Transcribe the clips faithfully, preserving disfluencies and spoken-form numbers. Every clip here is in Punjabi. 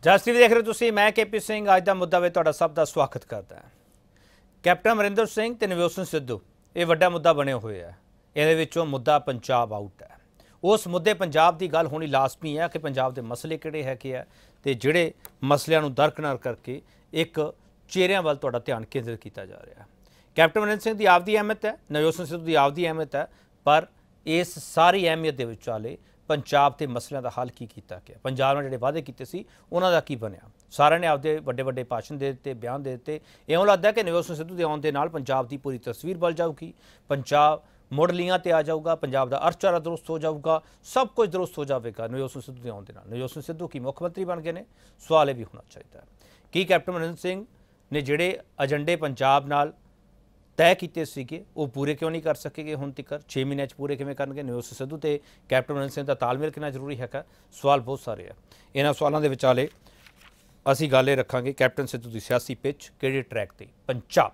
ਜਸ ਟੀਵੀ ਦੇਖ ਰਹੇ ਤੁਸੀਂ, मैं के पी सिंह। अज का मुद्दा ਵਿੱਚ ਤੁਹਾਡਾ ਸਭ ਦਾ ਸਵਾਗਤ ਕਰਦਾ ਹਾਂ। कैप्टन अमरिंदर सिंह ਤੇ ਨਵਜੋਤ ਸਿੰਘ ਸਿੱਧੂ ਇਹ ਵੱਡਾ ਮੁੱਦਾ ਬਣੇ ਹੋਏ ਹੈ। ਇਹਦੇ ਵਿੱਚੋਂ ਮੁੱਦਾ ਪੰਜਾਬ ਆਊਟ ਹੈ। ਉਸ ਮੁੱਦੇ ਪੰਜਾਬ ਦੀ ਗੱਲ ਹੋਣੀ ਲਾਜ਼ਮੀ ਹੈ ਕਿ ਪੰਜਾਬ ਦੇ ਮਸਲੇ ਕਿਹੜੇ ਹੈਗੇ ਆ ਤੇ ਜਿਹੜੇ ਮਸਲਿਆਂ ਨੂੰ ਦਰਕਨਾਰ ਕਰਕੇ ਇੱਕ ਚਿਹਰਿਆਂ ਵੱਲ ਤੁਹਾਡਾ ਧਿਆਨ ਕੇਂਦਰਿਤ ਕੀਤਾ ਜਾ ਰਿਹਾ ਹੈ। कैप्टन अमरिंदर सिंह की आपकी अहमियत है, नवजोत सिंह सिद्धू की आपकी अहमियत है, पर इस सारी अहमियत के विचाले पंजाब के मसलों का हल की किया गया। पंजाब ने जो वादे किए सी उन्हों का की बनया। सारे ने आपके बड़े बड़े भाषण दे दिते, बयान दे दिते। इउं लगता है कि नवजोत सिंह सिद्धू के आउण दे नाल पंजाब की पूरी तस्वीर बदल जाऊगी, पंजाब मुड़ लीआं ते आ जाऊगा, पंजाब का अर्थचारा दुरुस्त हो जाऊगा, सब कुछ दुरुस्त हो जाएगा नवजोत सिंह सिद्धू के आउण दे नाल। नवजोत सिंह सिद्धू की मुख्यमंत्री बन गए हैं, सवाल यह भी होना चाहिए कि कैप्टन अमरिंदर सिंह ने जिहड़े एजेंडे पंजाब नाल तय किए सीगे वो पूरे क्यों नहीं कर सकेगे? हुण तक छे महीने पूरे किवें करनगे? नवजोत सिंह सिद्धू ते कैप्टन अमरिंदर सिंह का तालमेल कितना जरूरी है? सवाल बहुत सारे है। इन्हां सवालों के विचाले असीं गल रखांगे कैप्टन सिद्धू की सियासी पिच किहड़े ट्रैक ते पंजाब।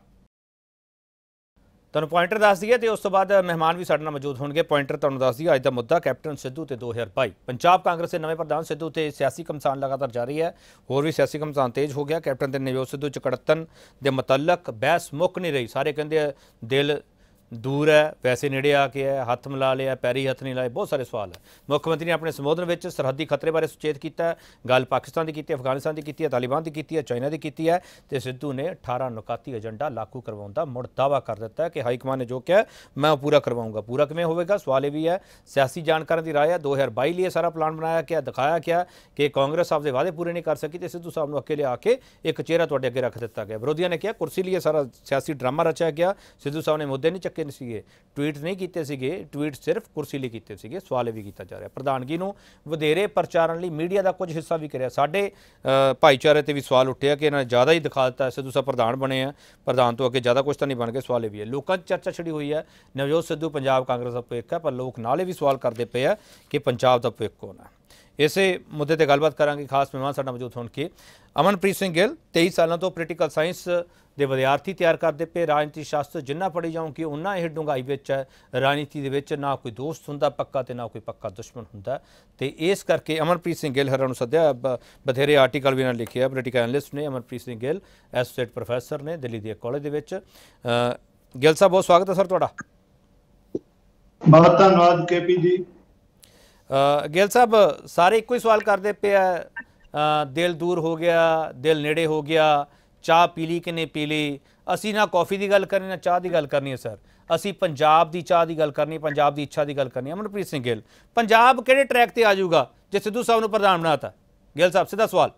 तुहानूं पॉइंटर दस दईए तो उस तो बाद मेहमान भी साडे नाल मौजूद होणगे। पॉइंटर तुहानूं दस दईए अज का मुद्दा कैप्टन सिद्धू ते दो हज़ार बाई। पंजाब कांग्रेस के नवे प्रधान सिद्धू ते सियासी घमसान लगातार जारी है। होर भी सियासी घमसान तेज हो गया। कैप्टन ते नवजोत सिद्धू च कड़तन के मुतलक बहस मुक नहीं रही। सारे कहते दिल दूर है, वैसे नेड़े आके है, हथ मिला लिया, पैरी हथ नहीं लाए, बहुत सारे सवाल है। मुख्यमंत्री ने अपने संबोधन में सरहदी खतरे बारे सुचेत किया। गल पाकिस्तान की की, अफगानिस्तान की की, तालिबान की की, चाइना की की है। तो सिद्धू ने अठारह नुकाती एजेंडा लागू करवाने का मुड़ दावा कर दिता है कि हाईकमान ने जो किया मैं पूरा करवाऊँगा। पूरा किमें होगा? सवाल ये भी है। सियासी जानकारों की राय है दो हज़ार बाई लिए सारा प्लान बनाया गया, दिखाया गया कि कांग्रेस आपके वादे पूरे नहीं कर सकी तो सिद्धू साहब को अकेले आके एक चेहरा तुहाडे अगे रख दिता गया। विरोधियों ने कहा कुर्सी लिए सारा सियासी ड्रामा रचा गया। सिद्धू साहब ने मुद्दे नहीं चक्के नहीं सीगे, ट्वीट नहीं किए सीगे, ट्वीट सिर्फ कुर्सी लिए किए सीगे। सवाल भी किया जा रहा प्रधानगी नूं वधेरे प्रचारण लई मीडिया का कुछ हिस्सा भी करिया। साडे भाईचारे ते भी सवाल उठे कि इन्होंने ज़्यादा ही दिखा दिता। सिद्धू साहब प्रधान बने हैं, प्रधान तो अगे ज़्यादा कुछ तो नहीं बन गए। सवाल भी है, लोगों की चर्चा छिड़ी हुई है नवजोत सिद्धू पंजाब कांग्रेस का भविख है, पर लोग नाले भी सवाल करते पे है कि पंजाब का भविख कौन है। इसे मुद्दे पर गलबात करांगे। खास मेहमान साडा मौजूद होणगे अमनप्रीत सिंह गिल, तेईस सालों तो पोलिटिकल साइंस के विद्यार्थी तैयार करते पे। राजनीति शास्त्र जिन्ना पढ़ी जाऊँगी उन्ना यह डूंघाई विच है। राजनीति दे विच ना कोई दोस्त हुंदा पक्का ते ना कोई पक्का दुश्मन हुंदा। ते इस करके अमनप्रीत सिंह गिल हरां नूं सद्दिया। बथेरे आर्टिकल भी इन्हां लिखे, पोलिटिकल एनालिस्ट ने अमनप्रीत सिंह गिल, एसोसिएट प्रोफैसर ने दिल्ली के कॉलेज दे विच। गिल साहब बहुत स्वागत है सर तुहाडा। बहुत धन्यवाद के पी जी। गिल साहब सारे एक ही सवाल करते पे है, दिल दूर हो गया, दिल नेड़े हो गया, चाह पी ली कि नहीं पी ली। असी ना कॉफ़ी की गल करनी ना चाह की गल करनी है सर, असी पंजाब की चाह की गल करनी, पंजाब की इच्छा की गल करनी। अमनप्रीत सिंह गिल, पंजाब किहड़े ट्रैक पर आ जाऊगा जे सिद्धू साहब ने प्रधान बनाता? गिल साहब सीधा सवाल।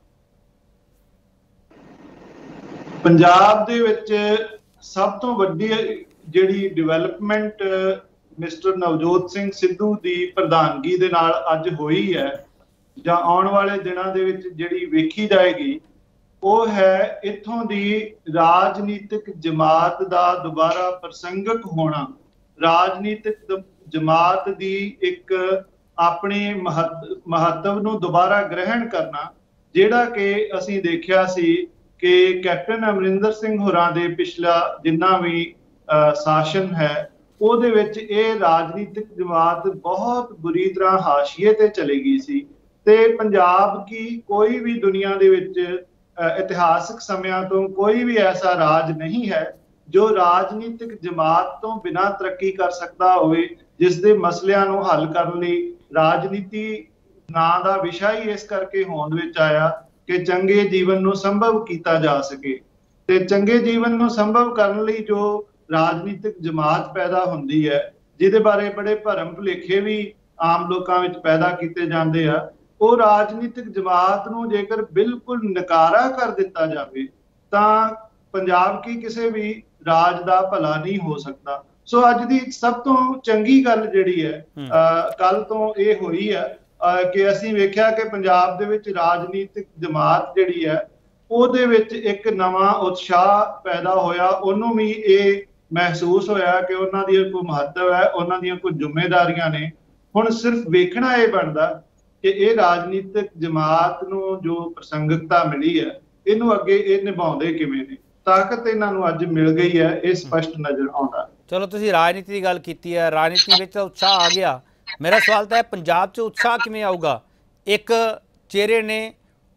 पंजाब दे विच सब तो वड्डी जिहड़ी डिवेलपमेंट मिस्टर नवजोत सिंह सिद्धू की प्रधानगी दे नाल अज होई है जां आउण वाले दिनां दे विच जिहड़ी वेखी जाएगी वो है इत्थों दी राजनीतिक जमात का दोबारा प्रसंगक होना। राजनीतिक जमात की एक अपने महत्व नूं दोबारा ग्रहण करना, जिहड़ा कि असीं देखिया सी कि कैप्टन अमरिंदर सिंह होरां दे पिछला जिन्ना भी शासन है ਉਹਦੇ ਵਿੱਚ ਇਹ राजनीतिक जमात बहुत बुरी तरह हाशिए ते चली गई सी। ते पंजाब की कोई भी दुनिया दे विच इतिहासक समयां तो कोई भी ऐसा राज नहीं है जो राजनीतिक जमात तो बिना तरक्की कर सकता होवे, जिस दे मसलियां नूं हल करन लई राजनीति नां दा विषय ही इस करके होंद विच आया कि चंगे जीवन नूं संभव कीता जा सके। ते चंगे जीवन नूं संभव करन लई जो राजनीतिक जमात पैदा होंदी है, जिहदे बारे बड़े भरम भुलेखे भी आम लोकां विच पैदा कीते जांदे आ, वो राजनीतिक जमात नूं जेकर बिल्कुल नकारा कर दिता जाए तां पंजाब की किसी भी राज दा भला नहीं हो सकता। सो अज दी सब तो चंगी गल जिहड़ी है कल तो ये हुई है कि असीं वेख्या कि पंजाब दे विच राजनीतिक जमात जिहड़ी है ਉਹਦੇ ਵਿੱਚ एक नवा उत्साह पैदा होया। ਉਹਨੂੰ भी ये महसूस होया कि ਉਹਨਾਂ ਦੀ ਕੋਈ महत्व है, ਉਹਨਾਂ ਦੀਆਂ ਕੋਈ ਜ਼ਿੰਮੇਵਾਰੀਆਂ ਨੇ। ਹੁਣ सिर्फ ਵੇਖਣਾ ਇਹ ਬਣਦਾ कि ਇਹ ਰਾਜਨੀਤਿਕ ਜਮਾਤ ਨੂੰ ਜੋ ਪ੍ਰਸੰਗਕਤਾ ਮਿਲੀ ਹੈ ਇਹਨੂੰ ਅੱਗੇ ਇਹ ਨਿਭਾਉਂਦੇ ਕਿਵੇਂ ਨੇ। ਤਾਕਤ ਇਹਨਾਂ ਨੂੰ ਅੱਜ ਮਿਲ ਗਈ ਹੈ, ਇਹ ਸਪਸ਼ਟ ਨਜ਼ਰ ਆਉਂਦਾ। ਚਲੋ ਤੁਸੀਂ ਰਾਜਨੀਤੀ ਦੀ ਗੱਲ ਕੀਤੀ ਹੈ, ਰਾਜਨੀਤੀ ਵਿੱਚ ਉਤਸ਼ਾਹ ਆ ਗਿਆ। ਮੇਰਾ ਸਵਾਲ ਤਾਂ ਹੈ ਪੰਜਾਬ 'ਚ ਉਤਸ਼ਾਹ ਕਿਵੇਂ ਆਊਗਾ? ਇੱਕ ਚਿਹਰੇ ਨੇ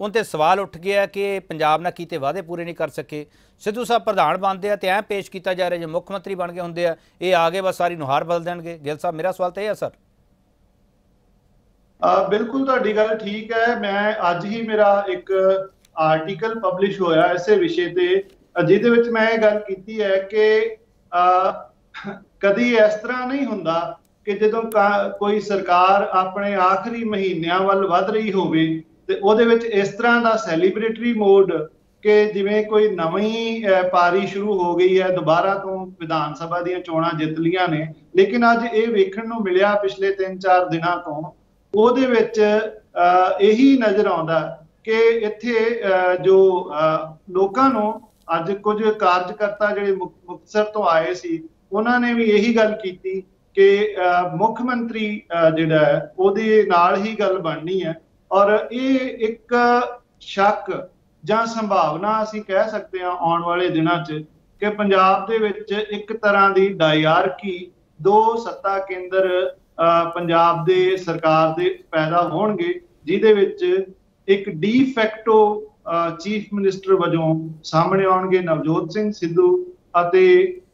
उन ते सवाल उठ गया कि पंजाब नाल कीते वादे पूरे नहीं कर सके। सिद्धू साहब प्रधान बनते हैं तो ऐ पेश किया जा रहा जो मुख्य मंत्री बन गए होंगे ये आ गए बस सारी नुहार बदल देंगे। गिल साहब मेरा सवाल तो यह है सर। आ, बिल्कुल तुहाडी गल ठीक है। मैं अज ही मेरा एक आर्टिकल पब्लिश होया इसे विषय ते जिहदे विच मैं ये गल कीती है कि कदी इस तरह नहीं हुंदा कि जदों कोई सरकार अपने आखिरी महीनों वल वध रही होवे ते ओहदे विच इस तरह दा सैलीब्रेटरी मोड कि जिवें कोई नवीं पारी शुरू हो गई है, दोबारा तो विधान सभा दी चोणां जित लियां ने, लेकिन अज ये वेखण नूं मिलिया पिछले तीन चार दिनां तो ਉਹਦੇ ਵਿੱਚ ਇਹੀ ਨਜ਼ਰ ਆਉਂਦਾ ਕਿ ਇੱਥੇ ਜੋ ਲੋਕਾਂ ਨੂੰ ਅੱਜ ਕੁਝ ਕਾਰਜਕਰਤਾ ਜਿਹੜੇ ਮੁਕਤਸਰ ਤੋਂ ਆਏ ਸੀ ਉਹਨਾਂ ਨੇ ਵੀ ਇਹੀ ਗੱਲ ਕੀਤੀ ਕਿ ਮੁੱਖ ਮੰਤਰੀ ਜਿਹੜਾ ਹੈ ਉਹਦੇ ਨਾਲ ਹੀ ਗੱਲ ਬਣਨੀ ਹੈ। ਔਰ ਇਹ ਇੱਕ ਸ਼ੱਕ ਜਾਂ ਸੰਭਾਵਨਾ ਅਸੀਂ ਕਹਿ ਸਕਦੇ ਹਾਂ ਆਉਣ ਵਾਲੇ ਦਿਨਾਂ 'ਚ ਕਿ ਪੰਜਾਬ ਦੇ ਵਿੱਚ ਇੱਕ ਤਰ੍ਹਾਂ ਦੀ ਡਾਇਆਰਕੀ ਦੋ ਸੱਤਾ ਕੇਂਦਰ पंजाब दे सरकार दे पैदा होणगे जिहदे विच एक डी फैक्टो चीफ मिनिस्टर वजों सामने आउणगे नवजोत सिंह सिद्धू अते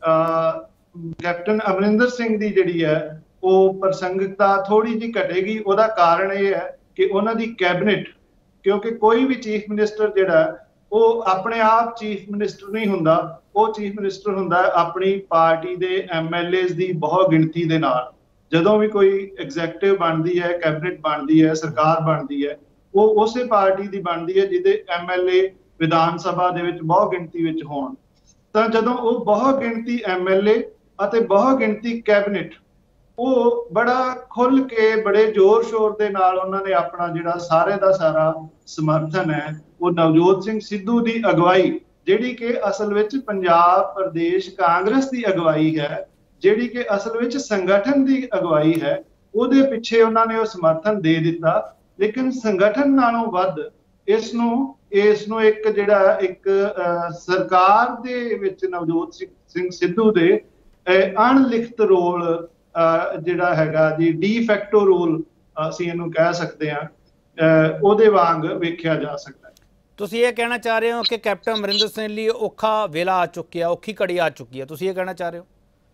कैप्टन अमरिंदर सिंह दी जिहड़ी है वो प्रसंगिकता थोड़ी जी घटेगी। उहदा कारण ये है कि उन्हां दी कैबिनेट, क्योंकि कोई भी चीफ मिनिस्टर जिहड़ा वो अपने आप चीफ मिनिस्टर नहीं हुंदा, वो चीफ मिनिस्टर हुंदा अपनी पार्टी दे एम एल एज़ दी बहुत गिणती दे नाल। ਜਦੋਂ ਵੀ ਕੋਈ ਐਗਜ਼ੈਕਟਿਵ ਬਣਦੀ ਹੈ, ਕੈਬਨਿਟ ਬਣਦੀ ਹੈ, ਸਰਕਾਰ ਬਣਦੀ ਹੈ, ਉਹ ਉਸੇ ਪਾਰਟੀ ਦੀ ਬਣਦੀ ਹੈ ਜਿਹਦੇ ਐਮਐਲਏ ਵਿਧਾਨ ਸਭਾ ਦੇ ਵਿੱਚ ਬਹੁ ਗਿਣਤੀ ਵਿੱਚ ਹੋਣ। ਤਾਂ ਜਦੋਂ ਉਹ ਬਹੁ ਗਿਣਤੀ ਐਮਐਲਏ ਅਤੇ ਬਹੁ ਗਿਣਤੀ ਕੈਬਨਿਟ ਉਹ ਬੜਾ ਖੁੱਲ ਕੇ ਬੜੇ ਜ਼ੋਰ ਸ਼ੋਰ ਦੇ ਨਾਲ ਉਹਨਾਂ ਨੇ ਆਪਣਾ ਜਿਹੜਾ ਸਾਰੇ ਦਾ ਸਾਰਾ ਸਮਰਥਨ ਹੈ ਉਹ ਨਵਜੋਤ ਸਿੰਘ ਸਿੱਧੂ ਦੀ ਅਗਵਾਈ, ਜਿਹੜੀ ਕਿ ਅਸਲ ਵਿੱਚ ਪੰਜਾਬ ਪ੍ਰਦੇਸ਼ ਕਾਂਗਰਸ ਦੀ ਅਗਵਾਈ ਹੈ, ਜਿਹੜੀ ਕਿ ਅਸਲ ਵਿੱਚ ਸੰਗਠਨ ਦੀ ਅਗਵਾਈ ਹੈ, ਉਹਦੇ ਪਿੱਛੇ ਉਹਨਾਂ ਨੇ ਉਹ ਸਮਰਥਨ ਦੇ ਦਿੱਤਾ। ਲੇਕਿਨ ਸੰਗਠਨ ਨਾਲੋਂ ਵੱਧ ਇਸ ਨੂੰ ਇਸ ਨੂੰ ਇੱਕ ਜਿਹੜਾ ਇੱਕ ਸਰਕਾਰ ਦੇ ਵਿੱਚ ਨਵਜੋਤ ਸਿੰਘ ਸਿੱਧੂ ਦੇ ਅਣਲਿਖਤ ਰੋਲ ਜਿਹੜਾ ਹੈਗਾ ਜੀ ਡੀ ਫੈਕਟੋ ਰੋਲ ਅਸੀਂ ਇਹਨੂੰ ਕਹਿ ਸਕਦੇ ਹਾਂ, ਉਹਦੇ ਵਾਂਗ ਵੇਖਿਆ ਜਾ ਸਕਦਾ ਹੈ। ਤੁਸੀਂ ਇਹ ਕਹਿਣਾ ਚਾਹ ਰਹੇ ਹੋ ਕਿ ਕੈਪਟਨ ਅਮਰਿੰਦਰ ਸਿੰਘ ਲਈ ਔਖਾ ਵੇਲਾ ਆ ਚੁੱਕਿਆ, ਔਖੀ ਘੜੀ ਆ ਚੁੱਕੀ ਹੈ, ਤੁਸੀਂ ਇਹ ਕਹਿਣਾ ਚਾਹ ਰਹੇ ਹੋ?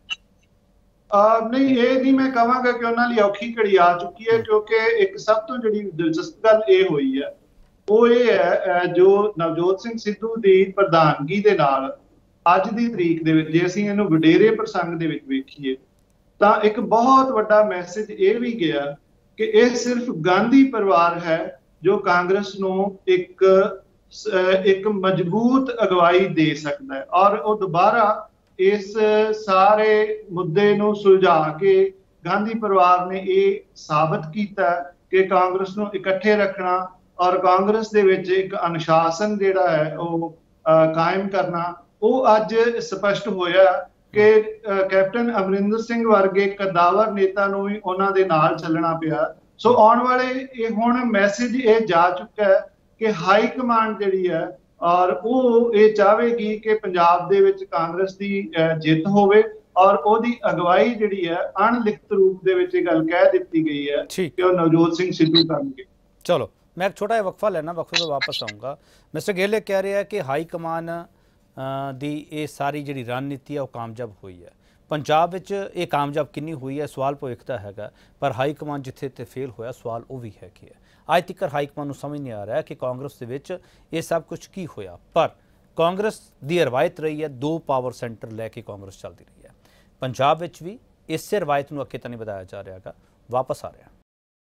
नहीं, ये नहीं मैं कहांगा कि उन्हां लई औखी घड़ी आ चुकी है, क्योंकि एक सब तो जिहड़ी दिलचस्प गल ये हुई है वो ये है जो नवजोत सिंह सिद्धू की प्रधानगी दे नाल अज की तरीक दे विच जे असीं इहनूं वडेरे प्रसंग दे विच वेखीए तां एक बहुत वड्डा मैसेज ये भी गया कि यह सिर्फ गांधी परिवार है जो कांग्रेस नूं एक एक मजबूत अगवाई दे सकता है और वो दोबारा इस सारे मुद्दे नूं सुलझा के गांधी परिवार ने ये साबित किया कि कांग्रेस नूं इकट्ठे रखना और कांग्रेस दे विच एक अनुशासन जिहड़ा है वो कायम करना वो अज स्पष्ट होया कि कैप्टन अमरिंदर सिंह वर्गे कदावर नेता नूं भी उन्हां दे नाल चलना पिया। सो आउण वाले ये हुण मैसेज ये जा चुका है कि हाई कमांड जिहड़ी है और वो ये चाहेगी कि पंजाब दे विच कांग्रेस की जित होवे और ओदी अगवाई जिहड़ी है अणलिखत रूप दे विच गल कह दित्ती गई है कि वो नवजोत सिंह सिद्धू करनगे। चलो मैं एक छोटा जिहा वक्फा लेना, वक्फे तो वापस आऊँगा। मिस्टर गिल कह रहे हैं कि हाई कमान दी ये सारी जिहड़ी रणनीति है वो कामयाब हुई है, पंजाब विच ये कामयाब किन्नी हुई है सवाल भविख दा हैगा, पर हाई कमान जिथे ते फेल होया सवाल वो भी है कि है अज तक हाई कमान नूं समझ नहीं आ रहा है कि कांग्रेस दे विच ये सब कुछ की होया। पर कांग्रेस दी रवायत रही है दो पावर सेंटर लैके कांग्रेस चलती रही है, पंजाब विच भी इसे रवायत नूं अगे तां नहीं वधाया जा रहा है, वापस आ रहा।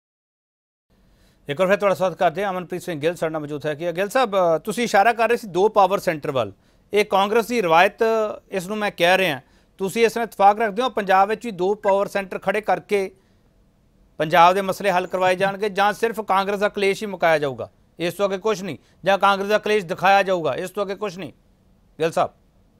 एक बार फिर तुहाडा स्वागत करते हैं। अमनप्रीत सिंह गिल साडे नाल मौजूद है कि गिल साहब तुसीं इशारा कर रहे सी दो पावर सेंटर वाल, ये कांग्रेस की रवायत इस नूं मैं कह रहा, तुसीं इस नाल इतफाक रखते हो पंजाब विच भी दो पावर सेंटर खड़े करके पंजाब के मसले हल करवाए जाएंगे जां सिर्फ कांग्रेस का कलेश ही मुकाया जाऊगा, इस तो अगे कुछ नहीं, जां कांग्रेस का कलेश दिखाया जाऊगा, इस तो अगे कुछ नहीं? गिल साहब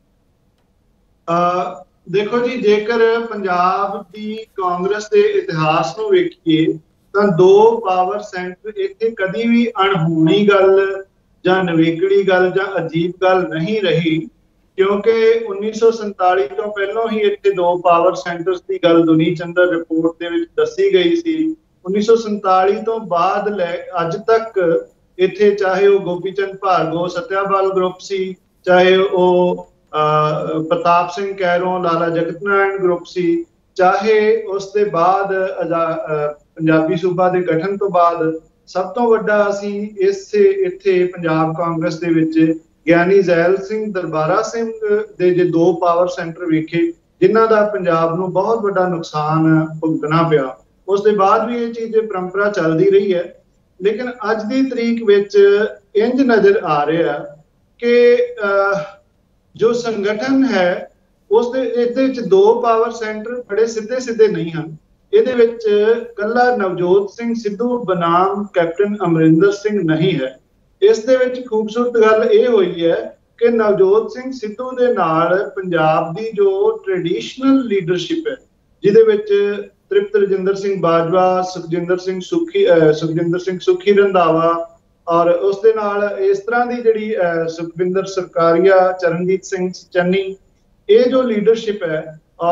देखो जी, जेकर पंजाब की कांग्रेस के इतिहास को वेखिए तो दो पावर सेंटर इत्थे कदी भी अणहोनी गल जां नवेकड़ी गल जां अजीब गल नहीं रही, क्योंकि उन्नीस सौ संताली तो पहलों ही इत्थे दो पावर सेंटर्स की गल दुनी चंद्र रिपोर्ट दे विच दसी गई सी। उन्नीस सौ संताली तो बाद लै अज तक ਇੱਥੇ ਚਾਹੇ ਉਹ ਗੋਪੀਚੰਦ ਭਾਰਗੋ ਸਤਿਆਬਾਲ ਗਰੁੱਪ ਸੀ, ਚਾਹੇ ਉਹ ਪ੍ਰਤਾਪ ਸਿੰਘ ਕੈਰੋਂ ਲਾਲਾ ਜਗਤ ਨਾਰਾਇਣ ਗਰੁੱਪ ਸੀ, ਚਾਹੇ ਉਸ ਦੇ ਬਾਅਦ ਪੰਜਾਬੀ ਸੂਬਾ ਦੇ ਗਠਨ ਤੋਂ ਬਾਅਦ ਸਭ ਤੋਂ ਵੱਡਾ ਅਸੀਂ ਇਸੇ ਇੱਥੇ ਪੰਜਾਬ ਕਾਂਗਰਸ ਦੇ ਵਿੱਚ ਗਿਆਨੀ ਜ਼ੈਲ ਸਿੰਘ ਦਰਬਾਰਾ ਸਿੰਘ ਦੇ ਜੇ ਦੋ ਪਾਵਰ ਸੈਂਟਰ ਵੇਖੇ, ਜਿਨ੍ਹਾਂ ਦਾ ਪੰਜਾਬ ਨੂੰ ਬਹੁਤ ਵੱਡਾ ਨੁਕਸਾਨ ਭੁਗਤਣਾ ਪਿਆ। ਉਸ ਦੇ ਬਾਅਦ ਵੀ ਇਹ ਚੀਜ਼ ਪਰੰਪਰਾ ਚੱਲਦੀ ਰਹੀ ਹੈ। ਲੇਕਿਨ ਅੱਜ ਦੀ ਤਰੀਕ ਵਿੱਚ ਇੰਜ ਨਜ਼ਰ ਆ ਰਿਹਾ ਕਿ ਜੋ ਸੰਗਠਨ ਹੈ ਉਸ ਦੇ ਇਹਦੇ ਵਿੱਚ ਦੋ ਪਾਵਰ ਸੈਂਟਰ ਬੜੇ ਸਿੱਧੇ ਸਿੱਧੇ ਨਹੀਂ ਹਨ। ਇਹਦੇ ਵਿੱਚ ਕੱਲਾ ਨਵਜੋਤ ਸਿੰਘ ਸਿੱਧੂ ਬਨਾਮ ਕੈਪਟਨ ਅਮਰਿੰਦਰ ਸਿੰਘ ਨਹੀਂ ਹੈ। ਇਸ ਦੇ ਵਿੱਚ ਖੂਬਸੂਰਤ ਗੱਲ ਇਹ ਹੋਈ ਹੈ ਕਿ ਨਵਜੋਤ ਸਿੰਘ ਸਿੱਧੂ ਦੇ ਨਾਲ ਪੰਜਾਬ ਦੀ ਜੋ ਟ੍ਰੈਡੀਸ਼ਨਲ ਲੀਡਰਸ਼ਿਪ ਹੈ, ਜਿਹਦੇ ਵਿੱਚ ਤ੍ਰਿਪਤ ਰਜਿੰਦਰ ਸਿੰਘ ਬਾਜਵਾ, ਸੁਖਜਿੰਦਰ ਸਿੰਘ ਸੁਖੀ ਸੁਖਜਿੰਦਰ ਸਿੰਘ ਸੁਖੀ ਰੰਧਾਵਾ ਔਰ ਉਸ ਦੇ ਨਾਲ ਇਸ ਤਰ੍ਹਾਂ ਦੀ ਜਿਹੜੀ ਸੁਖਵਿੰਦਰ ਸਰਕਾਰੀਆ, ਚਰਨਜੀਤ ਸਿੰਘ ਚੰਨੀ, ਇਹ ਜੋ ਲੀਡਰਸ਼ਿਪ ਹੈ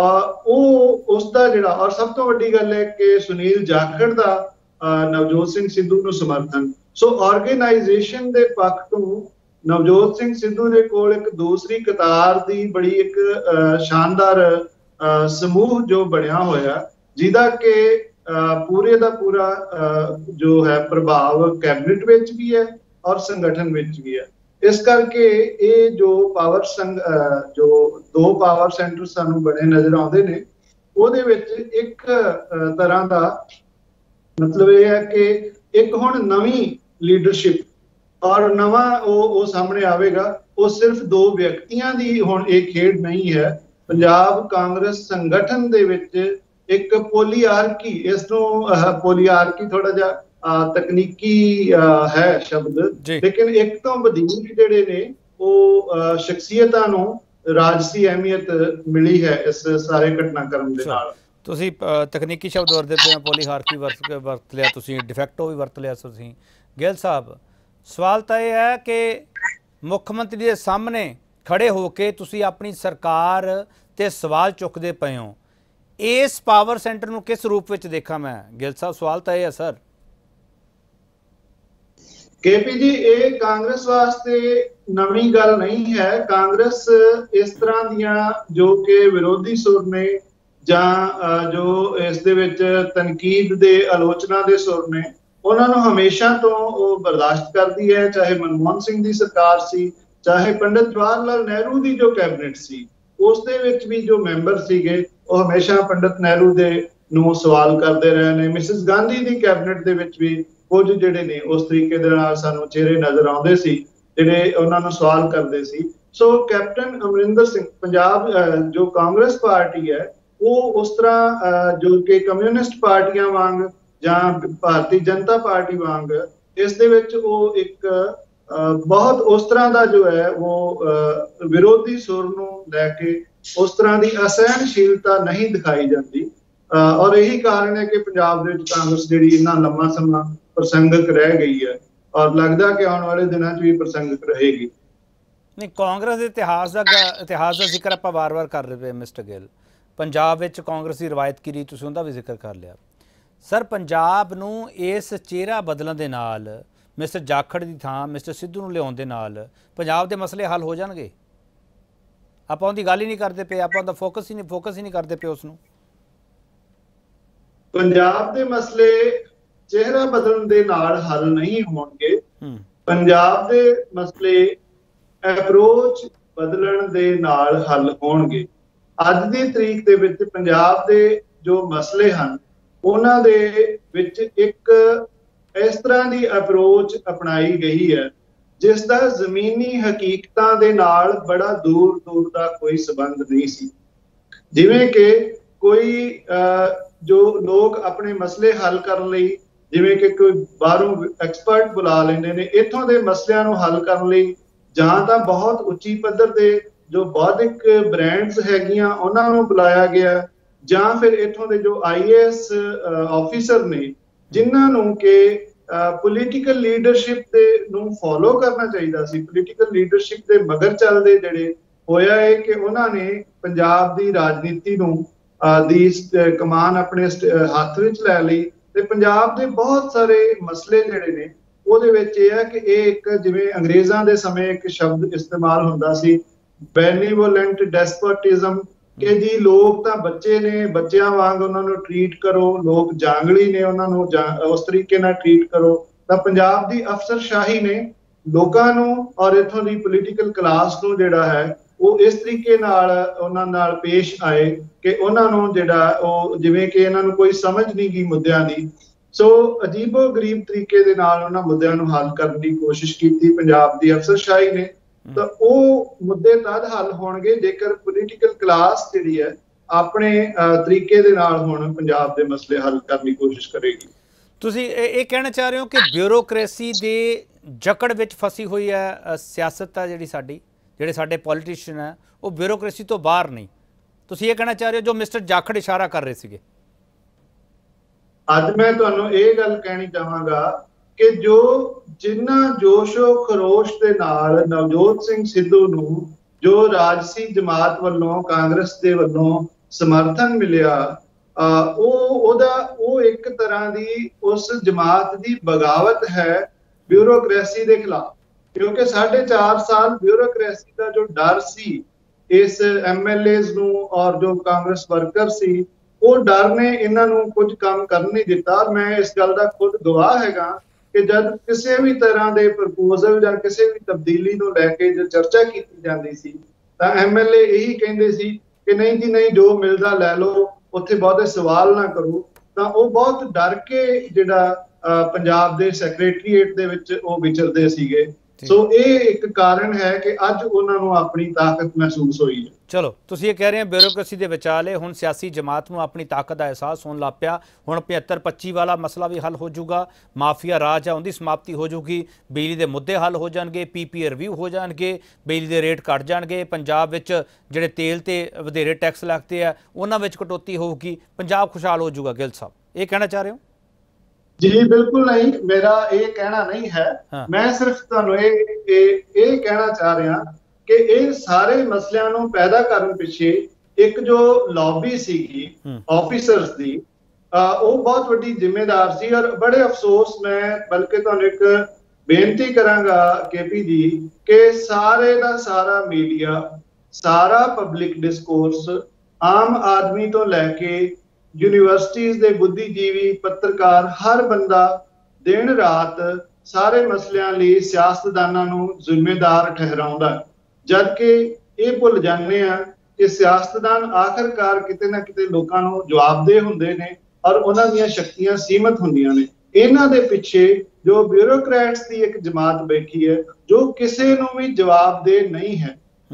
ਉਹ ਉਸ ਦਾ ਜਿਹੜਾ, ਔਰ ਸਭ ਤੋਂ ਵੱਡੀ ਗੱਲ ਹੈ ਕਿ ਸੁਨੀਲ ਜਾਖੜ ਦਾ ਨਵਜੋਤ ਸਿੰਘ ਸਿੱਧੂ ਨੂੰ ਸਮਰਥਨ। ਸੋ ਆਰਗੇਨਾਈਜੇਸ਼ਨ ਦੇ ਪੱਖ ਤੋਂ ਨਵਜੋਤ ਸਿੰਘ ਸਿੱਧੂ ਦੇ ਕੋਲ ਇੱਕ ਦੂਸਰੀ ਕਤਾਰ ਦੀ ਬੜੀ ਇੱਕ ਸ਼ਾਨਦਾਰ ਸਮੂਹ ਜੋ ਬਣਿਆ ਹੋਇਆ, ਜਿਹਦਾ ਕਿ ਪੂਰੇ ਦਾ ਪੂਰਾ ਜੋ ਹੈ ਪ੍ਰਭਾਵ ਕੈਬਨਿਟ ਵਿੱਚ ਵੀ ਹੈ ਔਰ ਸੰਗਠਨ ਵਿੱਚ ਵੀ ਹੈ। ਇਸ ਕਰਕੇ ਇਹ ਜੋ ਪਾਵਰ ਸੰਗ ਜੋ ਦੋ ਪਾਵਰ ਸੈਂਟਰ ਸਾਨੂੰ ਬਣੇ ਨਜ਼ਰ ਆਉਂਦੇ ਨੇ, ਉਹਦੇ ਵਿੱਚ ਇੱਕ ਤਰ੍ਹਾਂ ਦਾ ਮਤਲਬ ਇਹ ਹੈ ਕਿ ਇੱਕ ਹੁਣ ਨਵੀਂ ਲੀਡਰਸ਼ਿਪ ਔਰ ਨਵਾਂ ਉਹ ਉਹ ਸਾਹਮਣੇ ਆਵੇਗਾ। ਉਹ ਸਿਰਫ ਦੋ ਵਿਅਕਤੀਆਂ ਦੀ ਹੁਣ ਇਹ ਖੇਡ ਨਹੀਂ ਹੈ। ਪੰਜਾਬ ਕਾਂਗਰਸ ਸੰਗਠਨ ਦੇ ਵਿੱਚ ਇੱਕ ਪੋਲੀਆਰਕੀ, ਇਸ ਨੂੰ ਪੋਲੀਆਰਕੀ ਥੋੜਾ ਜਿਹਾ ਤਕਨੀਕੀ ਹੈ ਸ਼ਬਦ, ਲੇਕਿਨ ਇੱਕ ਤੋਂ ਵਧੇਰੇ ਜਿਹੜੇ ਨੇ ਉਹ ਸ਼ਖਸੀਅਤਾਂ ਨੂੰ ਰਾਜਸੀ ਅਹਿਮੀਅਤ ਮਿਲੀ ਹੈ ਇਸ ਸਾਰੇ ਘਟਨਾਕ੍ਰਮ ਦੇ ਨਾਲ। ਤੁਸੀਂ ਤਕਨੀਕੀ ਸ਼ਬਦ ਵਰਤਦੇ ਪਏ, ਪੋਲੀਹਾਰਕੀ ਵਰਤ ਵਰਤ ਲਿਆ ਤੁਸੀਂ, ਡਿਫੈਕਟੋ ਵੀ ਵਰਤ ਲਿਆ ਤੁਸੀਂ। ਗਿੱਲ ਸਾਹਿਬ, ਸਵਾਲ ਤਾਂ ਇਹ ਹੈ ਕਿ ਮੁੱਖ ਮੰਤਰੀ ਦੇ ਸਾਹਮਣੇ ਖੜੇ ਹੋ ਕੇ ਤੁਸੀਂ ਆਪਣੀ ਸਰਕਾਰ ਤੇ ਸਵਾਲ ਚੁੱਕਦੇ ਪਏ ਹੋ, ਇਸ ਪਾਵਰ ਸੈਂਟਰ ਨੂੰ ਕਿਸ ਰੂਪ ਵਿੱਚ ਦੇਖਾਂ ਮੈਂ? ਗਿੱਲ ਸਾਹਿਬ, ਸਵਾਲ ਤਾਂ ਇਹ ਹੈ ਸਰ। ਕੇਪੀ ਜੀ, ਇਹ ਕਾਂਗਰਸ ਵਾਸਤੇ ਨਵੀਂ ਗੱਲ ਨਹੀਂ ਹੈ। ਕਾਂਗਰਸ ਇਸ ਤਰ੍ਹਾਂ ਦੀਆਂ ਜੋ ਕਿ ਵਿਰੋਧੀ ਸੁਰ ਨੇ ਜਾਂ ਜੋ ਇਸ ਦੇ ਵਿੱਚ ਤਨਕੀਦ ਦੇ ਆਲੋਚਨਾ ਦੇ ਸੁਰ ਨੇ, ਉਹਨਾਂ ਨੂੰ ਹਮੇਸ਼ਾ ਤੋਂ ਉਹ ਬਰਦਾਸ਼ਤ ਕਰਦੀ ਹੈ। ਚਾਹੇ ਮਨਮੋਹਨ ਸਿੰਘ ਦੀ ਸਰਕਾਰ ਸੀ, ਚਾਹੇ ਪੰਡਿਤ ਜਵਾਹਰ ਲਾਲ ਨਹਿਰੂ ਦੀ ਜੋ ਕੈਬਨਿਟ ਸੀ, ਉਸ ਦੇ ਵਿੱਚ ਵੀ ਜੋ ਮੈਂਬਰ ਸੀਗੇ ਉਹ ਹਮੇਸ਼ਾ ਪੰਡਿਤ ਨਹਿਰੂ ਦੇ ਨੂੰ ਸਵਾਲ ਕਰਦੇ ਰਹੇ ਨੇ। ਮਿਸਿਸ ਗਾਂਧੀ ਦੀ ਕੈਬਨਿਟ ਦੇ ਵਿੱਚ ਵੀ ਕੁਝ ਜਿਹੜੇ ਨੇ ਉਸ ਤਰੀਕੇ ਦੇ ਨਾਲ ਸਾਨੂੰ ਚਿਹਰੇ ਨਜ਼ਰ ਆਉਂਦੇ ਸੀ ਜਿਹੜੇ ਉਹਨਾਂ ਨੂੰ ਸਵਾਲ ਕਰਦੇ ਸੀ। ਸੋ ਕੈਪਟਨ ਅਮਰਿੰਦਰ ਸਿੰਘ, ਪੰਜਾਬ ਜੋ ਕਾਂਗਰਸ ਪਾਰਟੀ ਹੈ ਉਹ ਉਸ ਤਰ੍ਹਾਂ ਜੋ ਕਿ ਕਮਿਊਨਿਸਟ ਪਾਰਟੀਆਂ ਵਾਂਗ ਜਾਂ ਭਾਰਤੀ ਜਨਤਾ ਪਾਰਟੀ ਵਾਂਗ ਇਸ ਦੇ ਵਿੱਚ ਉਹ ਇੱਕ ਬਹੁਤ ਉਸ ਤਰ੍ਹਾਂ ਦਾ ਜੋ ਹੈ ਉਹ ਵਿਰੋਧੀ ਸੁਰ ਨੂੰ ਲੈ ਕੇ ਉਸ ਤਰ੍ਹਾਂ ਦੀ ਅਸਹਿਣਸ਼ੀਲਤਾ ਨਹੀਂ ਦਿਖਾਈ ਜਾਂਦੀ। ਔਰ ਇਹੀ ਕਾਰਨ ਹੈ ਕਿ ਪੰਜਾਬ ਦੇ ਵਿੱਚ ਕਾਂਗਰਸ ਜਿਹੜੀ ਇੰਨਾ ਲੰਮਾ ਸਮਾਂ ਪ੍ਰਸੰਗਕ ਰਹਿ ਗਈ ਹੈ ਔਰ ਲੱਗਦਾ ਕਿ ਆਉਣ ਵਾਲੇ ਦਿਨਾਂ 'ਚ ਵੀ ਪ੍ਰਸੰਗਕ ਰਹੇਗੀ। ਨਹੀਂ, ਕਾਂਗਰਸ ਦੇ ਇਤਿਹਾਸ ਦਾ ਇਤਿਹਾਸ ਦਾ ਜ਼ਿਕਰ ਆਪਾਂ ਵਾਰ-ਵਾਰ ਕਰ ਰਹੇ ਪਏ ਮਿਸਟਰ ਗਿੱਲ। ਪੰਜਾਬ ਵਿੱਚ ਕਾਂਗਰਸ ਦੀ ਰਵਾਇਤ ਕੀ ਰਹੀ, ਤੁਸੀਂ ਉਹਦਾ ਵੀ ਜ਼ਿਕਰ ਕਰ ਲਿਆ ਸਰ। ਪੰਜਾਬ ਨੂੰ ਇਸ ਚਿਹਰਾ ਬਦਲਣ ਦੇ ਨਾਲ, ਮਿਸਟਰ ਜਾਖੜ ਦੀ ਥਾਂ ਮਿਸਟਰ ਸਿੱਧੂ ਨੂੰ ਲਿਆਉਣ ਦੇ ਨਾਲ ਪੰਜਾਬ ਦੇ ਮਸਲੇ ਹੱਲ ਹੋ ਜਾਣਗੇ? ਆਪਾਂ ਉਹਦੀ ਗੱਲ ਹੀ ਨਹੀਂ ਕਰਦੇ ਪਏ, ਆਪਾਂ ਉਹਦਾ ਫੋਕਸ ਹੀ ਨਹੀਂ ਫੋਕਸ ਹੀ ਨਹੀਂ ਕਰਦੇ ਪਏ ਉਸ ਨੂੰ। ਪੰਜਾਬ ਦੇ ਮਸਲੇ ਚਿਹਰਾ ਬਦਲਣ ਦੇ ਨਾਲ ਹੱਲ ਨਹੀਂ ਹੋਣਗੇ। ਪੰਜਾਬ ਦੇ ਮਸਲੇ ਅਪਰੋਚ ਬਦਲਣ ਦੇ ਨਾਲ ਹੱਲ ਹੋਣਗੇ। ਅੱਜ ਦੀ ਤਰੀਕ ਦੇ ਵਿੱਚ ਪੰਜਾਬ ਦੇ ਜੋ ਮਸਲੇ ਹਨ ਉਹਨਾਂ ਦੇ ਵਿੱਚ ਇੱਕ ਇਸ ਤਰ੍ਹਾਂ ਦੀ ਅਪਰੋਚ ਅਪਣਾਈ ਗਈ ਹੈ ਜਿਸ ਦਾ ਜ਼ਮੀਨੀ ਹਕੀਕਤਾਂ ਦੇ ਨਾਲ ਬੜਾ ਦੂਰ ਦੂਰ ਦਾ ਕੋਈ ਸੰਬੰਧ ਨਹੀਂ ਸੀ। ਜਿਵੇਂ ਕਿ ਕੋਈ ਜੋ ਲੋਕ ਆਪਣੇ ਮਸਲੇ ਹੱਲ ਕਰਨ ਲਈ ਜਿਵੇਂ ਕਿ ਕੋਈ ਬਾਹਰੋਂ ਐਕਸਪਰਟ ਬੁਲਾ ਲੈਂਦੇ ਨੇ, ਇੱਥੋਂ ਦੇ ਮਸਲਿਆਂ ਨੂੰ ਹੱਲ ਕਰਨ ਲਈ ਜਾਂ ਤਾਂ ਬਹੁਤ ਉੱਚੀ ਪੱਧਰ ਦੇ ਜੋ ਬੌਧਿਕ ਬ੍ਰਾਂਡਸ ਹੈਗੀਆਂ ਉਹਨਾਂ ਨੂੰ ਬੁਲਾਇਆ ਗਿਆ, ਜਾਂ ਫਿਰ ਇੱਥੋਂ ਦੇ ਜੋ ਆਈ ਏ ਐਸ ਆਫੀਸਰ ਨੇ ਜਿਨ੍ਹਾਂ ਨੂੰ ਕਿ ਪੋਲੀਟੀਕਲ ਲੀਡਰਸ਼ਿਪ ਦੇ ਨੂੰ ਫੋਲੋ ਕਰਨਾ ਚਾਹੀਦਾ ਸੀ, ਪੋਲੀਟੀਕਲ ਲੀਡਰਸ਼ਿਪ ਦੇ ਮਗਰ ਚੱਲਦੇ ਜਿਹੜੇ ਹੋਇਆ ਹੈ ਕਿ ਉਹਨਾਂ ਨੇ ਪੰਜਾਬ ਦੀ ਰਾਜਨੀਤੀ ਨੂੰ ਦੀ ਕਮਾਨ ਆਪਣੇ ਹੱਥ ਵਿੱਚ ਲੈ ਲਈ ਤੇ ਪੰਜਾਬ ਦੇ ਬਹੁਤ ਸਾਰੇ ਮਸਲੇ ਜਿਹੜੇ ਨੇ ਉਹਦੇ ਵਿੱਚ ਇਹ ਹੈ ਕਿ ਇਹ ਇੱਕ ਜਿਵੇਂ ਅੰਗਰੇਜ਼ਾਂ ਦੇ ਸਮੇਂ ਇੱਕ ਸ਼ਬਦ ਇਸਤੇਮਾਲ ਹੁੰਦਾ ਸੀ, ਬੈਨੀਵੋਲੈਂਟ ਡੈਸਪੋਟਿਜ਼ਮ, ਕਿ ਜੀ ਲੋਕ ਤਾਂ ਬੱਚੇ ਨੇ, ਬੱਚਿਆਂ ਵਾਂਗ ਉਹਨਾਂ ਨੂੰ ਟਰੀਟ ਕਰੋ, ਲੋਕ ਜਾਂਗਲੀ ਨੇ, ਉਹਨਾਂ ਨੂੰ ਉਸ ਤਰੀਕੇ ਨਾਲ ਟਰੀਟ ਕਰੋ। ਤਾਂ ਪੰਜਾਬ ਦੀ ਅਫਸਰਸ਼ਾਹੀ ਨੇ ਲੋਕਾਂ ਨੂੰ ਔਰ ਇੱਥੋਂ ਦੀ ਪੋਲੀਟੀਕਲ ਕਲਾਸ ਨੂੰ ਜਿਹੜਾ ਹੈ ਉਹ ਇਸ ਤਰੀਕੇ ਨਾਲ ਉਹਨਾਂ ਨਾਲ ਪੇਸ਼ ਆਏ ਕਿ ਉਹਨਾਂ ਨੂੰ ਜਿਹੜਾ ਉਹ ਜਿਵੇਂ ਕਿ ਇਹਨਾਂ ਨੂੰ ਕੋਈ ਸਮਝ ਨਹੀਂ ਗਈ ਮੁੱਦਿਆਂ ਦੀ। ਸੋ ਅਜੀਬੋ ਗਰੀਬ ਤਰੀਕੇ ਦੇ ਨਾਲ ਉਹਨਾਂ ਮੁੱਦਿਆਂ ਨੂੰ ਹੱਲ ਕਰਨ ਦੀ ਕੋਸ਼ਿਸ਼ ਕੀਤੀ ਪੰਜਾਬ ਦੀ ਅਫਸਰਸ਼ਾਹੀ ਨੇ। ਤਾਂ ਉਹ ਮੁੱਦੇ ਤਦ ਹੱਲ ਹੋਣਗੇ ਜੇਕਰ ਪੋਲੀਟੀਕਲ ਕਲਾਸ ਜਿਹੜੀ ਹੈ ਆਪਣੇ ਤਰੀਕੇ ਦੇ ਨਾਲ ਹੁਣ ਪੰਜਾਬ ਦੇ ਮਸਲੇ ਹੱਲ ਕਰਨ ਦੀ ਕੋਸ਼ਿਸ਼ ਕਰੇਗੀ। ਤੁਸੀਂ ਇਹ ਕਹਿਣਾ ਚਾਹ ਰਹੇ ਹੋ ਕਿ ਬਿਊਰੋਕ੍ਰੇਸੀ ਦੇ ਜਕੜ ਵਿੱਚ ਫਸੀ ਹੋਈ ਹੈ ਸਿਆਸਤ ਆ ਜਿਹੜੀ ਸਾਡੀ, ਜਿਹੜੇ ਸਾਡੇ ਪੋਲੀਟੀਸ਼ੀਅਨ ਹੈ ਉਹ ਬਿਊਰੋਕ੍ਰੇਸੀ ਤੋਂ ਬਾਹਰ ਨਹੀਂ, ਤੁਸੀਂ ਇਹ ਕਹਿਣਾ ਚਾਹ ਰਹੇ ਹੋ ਜੋ ਮਿਸਟਰ ਜਾਖੜ ਇਸ਼ਾਰਾ ਕਰ ਰਹੇ ਸੀਗੇ? ਅੱਜ ਮੈਂ ਤੁਹਾਨੂੰ ਇਹ ਗੱਲ ਕਹਿਣੀ ਚਾਹਾਂਗਾ ਕਿ ਜੋ ਜਿੰਨਾ ਜੋਸ਼ੋ ਖਰੋਸ਼ ਦੇ ਨਾਲ ਨਵਜੋਤ ਸਿੰਘ ਸਿੱਧੂ ਨੂੰ ਜੋ ਰਾਜਸੀ ਜਮਾਤ ਵੱਲੋਂ, ਕਾਂਗਰਸ ਦੇ ਵੱਲੋਂ ਸਮਰਥਨ ਮਿਲਿਆ, ਉਹ ਉਹਦਾ ਉਹ ਇੱਕ ਤਰ੍ਹਾਂ ਦੀ ਉਸ ਜਮਾਤ ਦੀ ਬਗਾਵਤ ਹੈ ਬਿਊਰੋਕ੍ਰੇਸੀ ਦੇ ਖਿਲਾਫ। ਕਿਉਂਕਿ ਸਾਢੇ ਚਾਰ ਸਾਲ ਬਿਊਰੋਕ੍ਰੇਸੀ ਦਾ ਜੋ ਡਰ ਸੀ ਇਸ ਐਮਐਲਏਜ਼ ਨੂੰ ਔਰ ਜੋ ਕਾਂਗਰਸ ਵਰਕਰ ਸੀ, ਉਹ ਡਰ ਨੇ ਇਹਨਾਂ ਨੂੰ ਕੁਝ ਕੰਮ ਕਰਨ ਨਹੀਂ ਦਿੱਤਾ। ਮੈਂ ਇਸ ਗੱਲ ਦਾ ਖੁਦ ਗਵਾਹ ਹੈਗਾ ਕਿ ਜਦ ਕਿਸੇ ਵੀ ਤਰ੍ਹਾਂ ਦੇ ਪ੍ਰਪੋਜ਼ਲ ਜਾਂ ਕਿਸੇ ਵੀ ਤਬਦੀਲੀ ਨੂੰ ਲੈ ਕੇ ਜੋ ਚਰਚਾ ਕੀਤੀ ਜਾਂਦੀ ਸੀ ਤਾਂ ਐਮਐਲਏ ਇਹੀ ਕਹਿੰਦੇ ਸੀ ਕਿ ਨਹੀਂ ਜੀ ਨਹੀਂ, ਜੋ ਮਿਲਦਾ ਲੈ ਲਓ, ਉੱਥੇ ਬਹੁਤੇ ਸਵਾਲ ਨਾ ਕਰੋ। ਤਾਂ ਉਹ ਬਹੁਤ ਡਰ ਕੇ ਜਿਹੜਾ ਪੰਜਾਬ ਦੇ ਸੈਕਟਰੀਏਟ ਦੇ ਵਿੱਚ ਉਹ ਵਿਚਰਦੇ ਸੀਗੇ। ਸੋ ਇਹ ਇੱਕ ਕਾਰਨ ਹੈ ਕਿ ਅੱਜ ਉਹਨਾਂ ਨੂੰ ਆਪਣੀ ਤਾਕਤ ਮਹਿਸੂਸ ਹੋਈ ਹੈ। ਚਲੋ, ਤੁਸੀਂ ਇਹ ਕਹਿ ਰਹੇ ਹੋ ਬਿਊਰੋਕ੍ਰੇਸੀ ਦੇ ਵਿਚਾਲੇ ਹੁਣ ਸਿਆਸੀ ਜਮਾਤ ਨੂੰ ਆਪਣੀ ਤਾਕਤ ਦਾ ਅਹਿਸਾਸ ਹੋਣ ਲੱਗ ਪਿਆ। ਹੁਣ ਪਝੱਤਰ ਪੱਚੀ ਵਾਲਾ ਮਸਲਾ ਵੀ ਹੱਲ ਹੋ ਜਾਊਗਾ, ਮਾਫੀਆ ਰਾਜ ਹੈ ਉਹਦੀ ਸਮਾਪਤੀ ਹੋ ਜਾਊਗੀ, ਬਿਜਲੀ ਦੇ ਮੁੱਦੇ ਹੱਲ ਹੋ ਜਾਣਗੇ, ਪੀਪੀ ਰਿਵਿਊ ਹੋ ਜਾਣਗੇ, ਬਿਜਲੀ ਦੇ ਰੇਟ ਘਟ ਜਾਣਗੇ, ਪੰਜਾਬ ਵਿੱਚ ਜਿਹੜੇ ਤੇਲ ਤੇ ਵਧੇਰੇ ਟੈਕਸ ਲੱਗਦੇ ਆ ਉਹਨਾਂ ਵਿੱਚ ਕਟੌਤੀ ਹੋਊਗੀ, ਪੰਜਾਬ ਖੁਸ਼ਹਾਲ ਹੋ ਜਾਊਗਾ। ਗਿੱਲ ਸਾਹਿਬ ਇਹ ਕਹਿਣਾ ਚਾਹ ਰਹੇ ਹੋ? ਜੀ ਬਿਲਕੁਲ ਨਹੀਂ, ਮੇਰਾ ਇਹ ਕਹਿਣਾ ਨਹੀਂ ਹੈ। ਮੈਂ ਸਿਰਫ ਤੁਹਾਨੂੰ ਇਹ ਇਹ ਕਹਿਣਾ ਚਾਹ ਰਿਹਾ ਕਿ ਇਹ ਸਾਰੇ ਮਸਲਿਆਂ ਨੂੰ ਪੈਦਾ ਕਰਨ ਪਿੱਛੇ ਇੱਕ ਜੋ ਲੌਬੀ ਸੀਗੀ ਆਫੀਸਰਸ ਦੀ, ਉਹ ਬਹੁਤ ਵੱਡੀ ਜ਼ਿੰਮੇਦਾਰ ਸੀ। ਔਰ ਬੜੇ ਅਫਸੋਸ, ਮੈਂ ਬਲਕਿ ਤੁਹਾਨੂੰ ਇੱਕ ਬੇਨਤੀ ਕਰਾਂਗਾ ਕੇਪੀ ਜੀ ਕਿ ਸਾਰੇ ਦਾ ਸਾਰਾ ਮੀਡੀਆ, ਸਾਰਾ ਪਬਲਿਕ ਡਿਸਕੋਰਸ, ਆਮ ਆਦਮੀ ਤੋਂ ਲੈ ਕੇ ਯੂਨੀਵਰਸਿਟੀਜ਼ ਦੇ ਬੁੱਧੀਜੀਵੀ, ਪੱਤਰਕਾਰ, ਹਰ ਬੰਦਾ ਦਿਨ ਰਾਤ ਸਾਰੇ ਮਸਲਿਆਂ ਲਈ ਸਿਆਸਤਦਾਨਾਂ ਨੂੰ ਜ਼ਿੰਮੇਦਾਰ ਠਹਿਰਾਉਂਦਾ, ਜਦਕਿ ਇਹ ਭੁੱਲ ਜਾਂਦੇ ਆ ਕਿ ਸਿਆਸਤਦਾਨ ਆਖਰਕਾਰ ਕਿਤੇ ਨਾ ਕਿਤੇ ਲੋਕਾਂ ਨੂੰ ਜਵਾਬਦੇਹ ਹੁੰਦੇ ਨੇ ਔਰ ਉਹਨਾਂ ਦੀਆਂ ਸ਼ਕਤੀਆਂ ਸੀਮਤ ਹੁੰਦੀਆਂ ਨੇ। ਇਹਨਾਂ ਦੇ ਪਿੱਛੇ ਜੋ ਬਿਊਰੋਕਰੈਟਸ ਦੀ ਇੱਕ ਜਮਾਤ ਬੈਠੀ ਹੈ ਜੋ ਕਿਸੇ ਨੂੰ ਵੀ ਜਵਾਬਦੇਹ ਨਹੀਂ ਹੈ,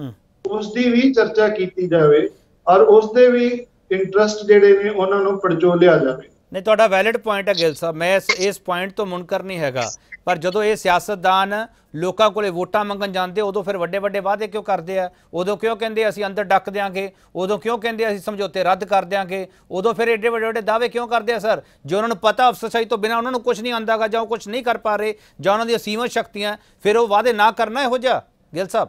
ਉਸ ਦੀ ਵੀ ਚਰਚਾ ਕੀਤੀ ਜਾਵੇ ਔਰ ਉਸ ਦੇ ਵੀ ਇੰਟਰਸਟ ਜਿਹੜੇ ਨੇ ਉਹਨਾਂ ਨੂੰ ਪੜਚੋਲਿਆ ਜਾਵੇ। ਨਹੀਂ, ਤੁਹਾਡਾ ਵੈਲਿਡ ਪੁਆਇੰਟ ਹੈ ਗਿੱਲ ਸਾਹਿਬ, ਮੈਂ ਇਸ ਇਸ ਪੁਆਇੰਟ ਤੋਂ ਮੁਨਕਰ ਨਹੀਂ ਹੈਗਾ, ਪਰ ਜਦੋਂ ਇਹ ਸਿਆਸਤਦਾਨ ਲੋਕਾਂ ਕੋਲੇ ਵੋਟਾਂ ਮੰਗਣ ਜਾਂਦੇ ਉਦੋਂ ਫਿਰ ਵੱਡੇ ਵੱਡੇ ਵਾਅਦੇ ਕਿਉਂ ਕਰਦੇ ਆ? ਉਦੋਂ ਕਿਉਂ ਕਹਿੰਦੇ ਅਸੀਂ ਅੰਦਰ ਡੱਕ ਦਿਆਂਗੇ? ਉਦੋਂ ਕਿਉਂ ਕਹਿੰਦੇ ਅਸੀਂ ਸਮਝੌਤੇ ਰੱਦ ਕਰ ਦਿਆਂਗੇ? ਉਦੋਂ ਫਿਰ ਏਡੇ ਵੱਡੇ ਵੱਡੇ ਦਾਅਵੇ ਕਿਉਂ ਕਰਦੇ ਆ ਸਰ? ਜੇ ਉਹਨਾਂ ਨੂੰ ਪਤਾ ਅਫਸਰਸ਼ਾਹੀ ਤੋਂ ਬਿਨਾਂ ਉਹਨਾਂ ਨੂੰ ਕੁਝ ਨਹੀਂ ਆਉਂਦਾਗਾ, ਜਾਂ ਉਹ ਕੁਝ ਨਹੀਂ ਕਰ ਪਾ ਰਹੇ, ਜਾਂ ਉਹਨਾਂ ਦੀਆਂ ਸੀਮਤ ਸ਼ਕਤੀਆਂ, ਫਿਰ ਉਹ ਵਾਅਦੇ ਨਾ ਕਰਨਾ ਇਹੋ ਜਿਹਾ। ਗਿੱਲ ਸਾਹਿਬ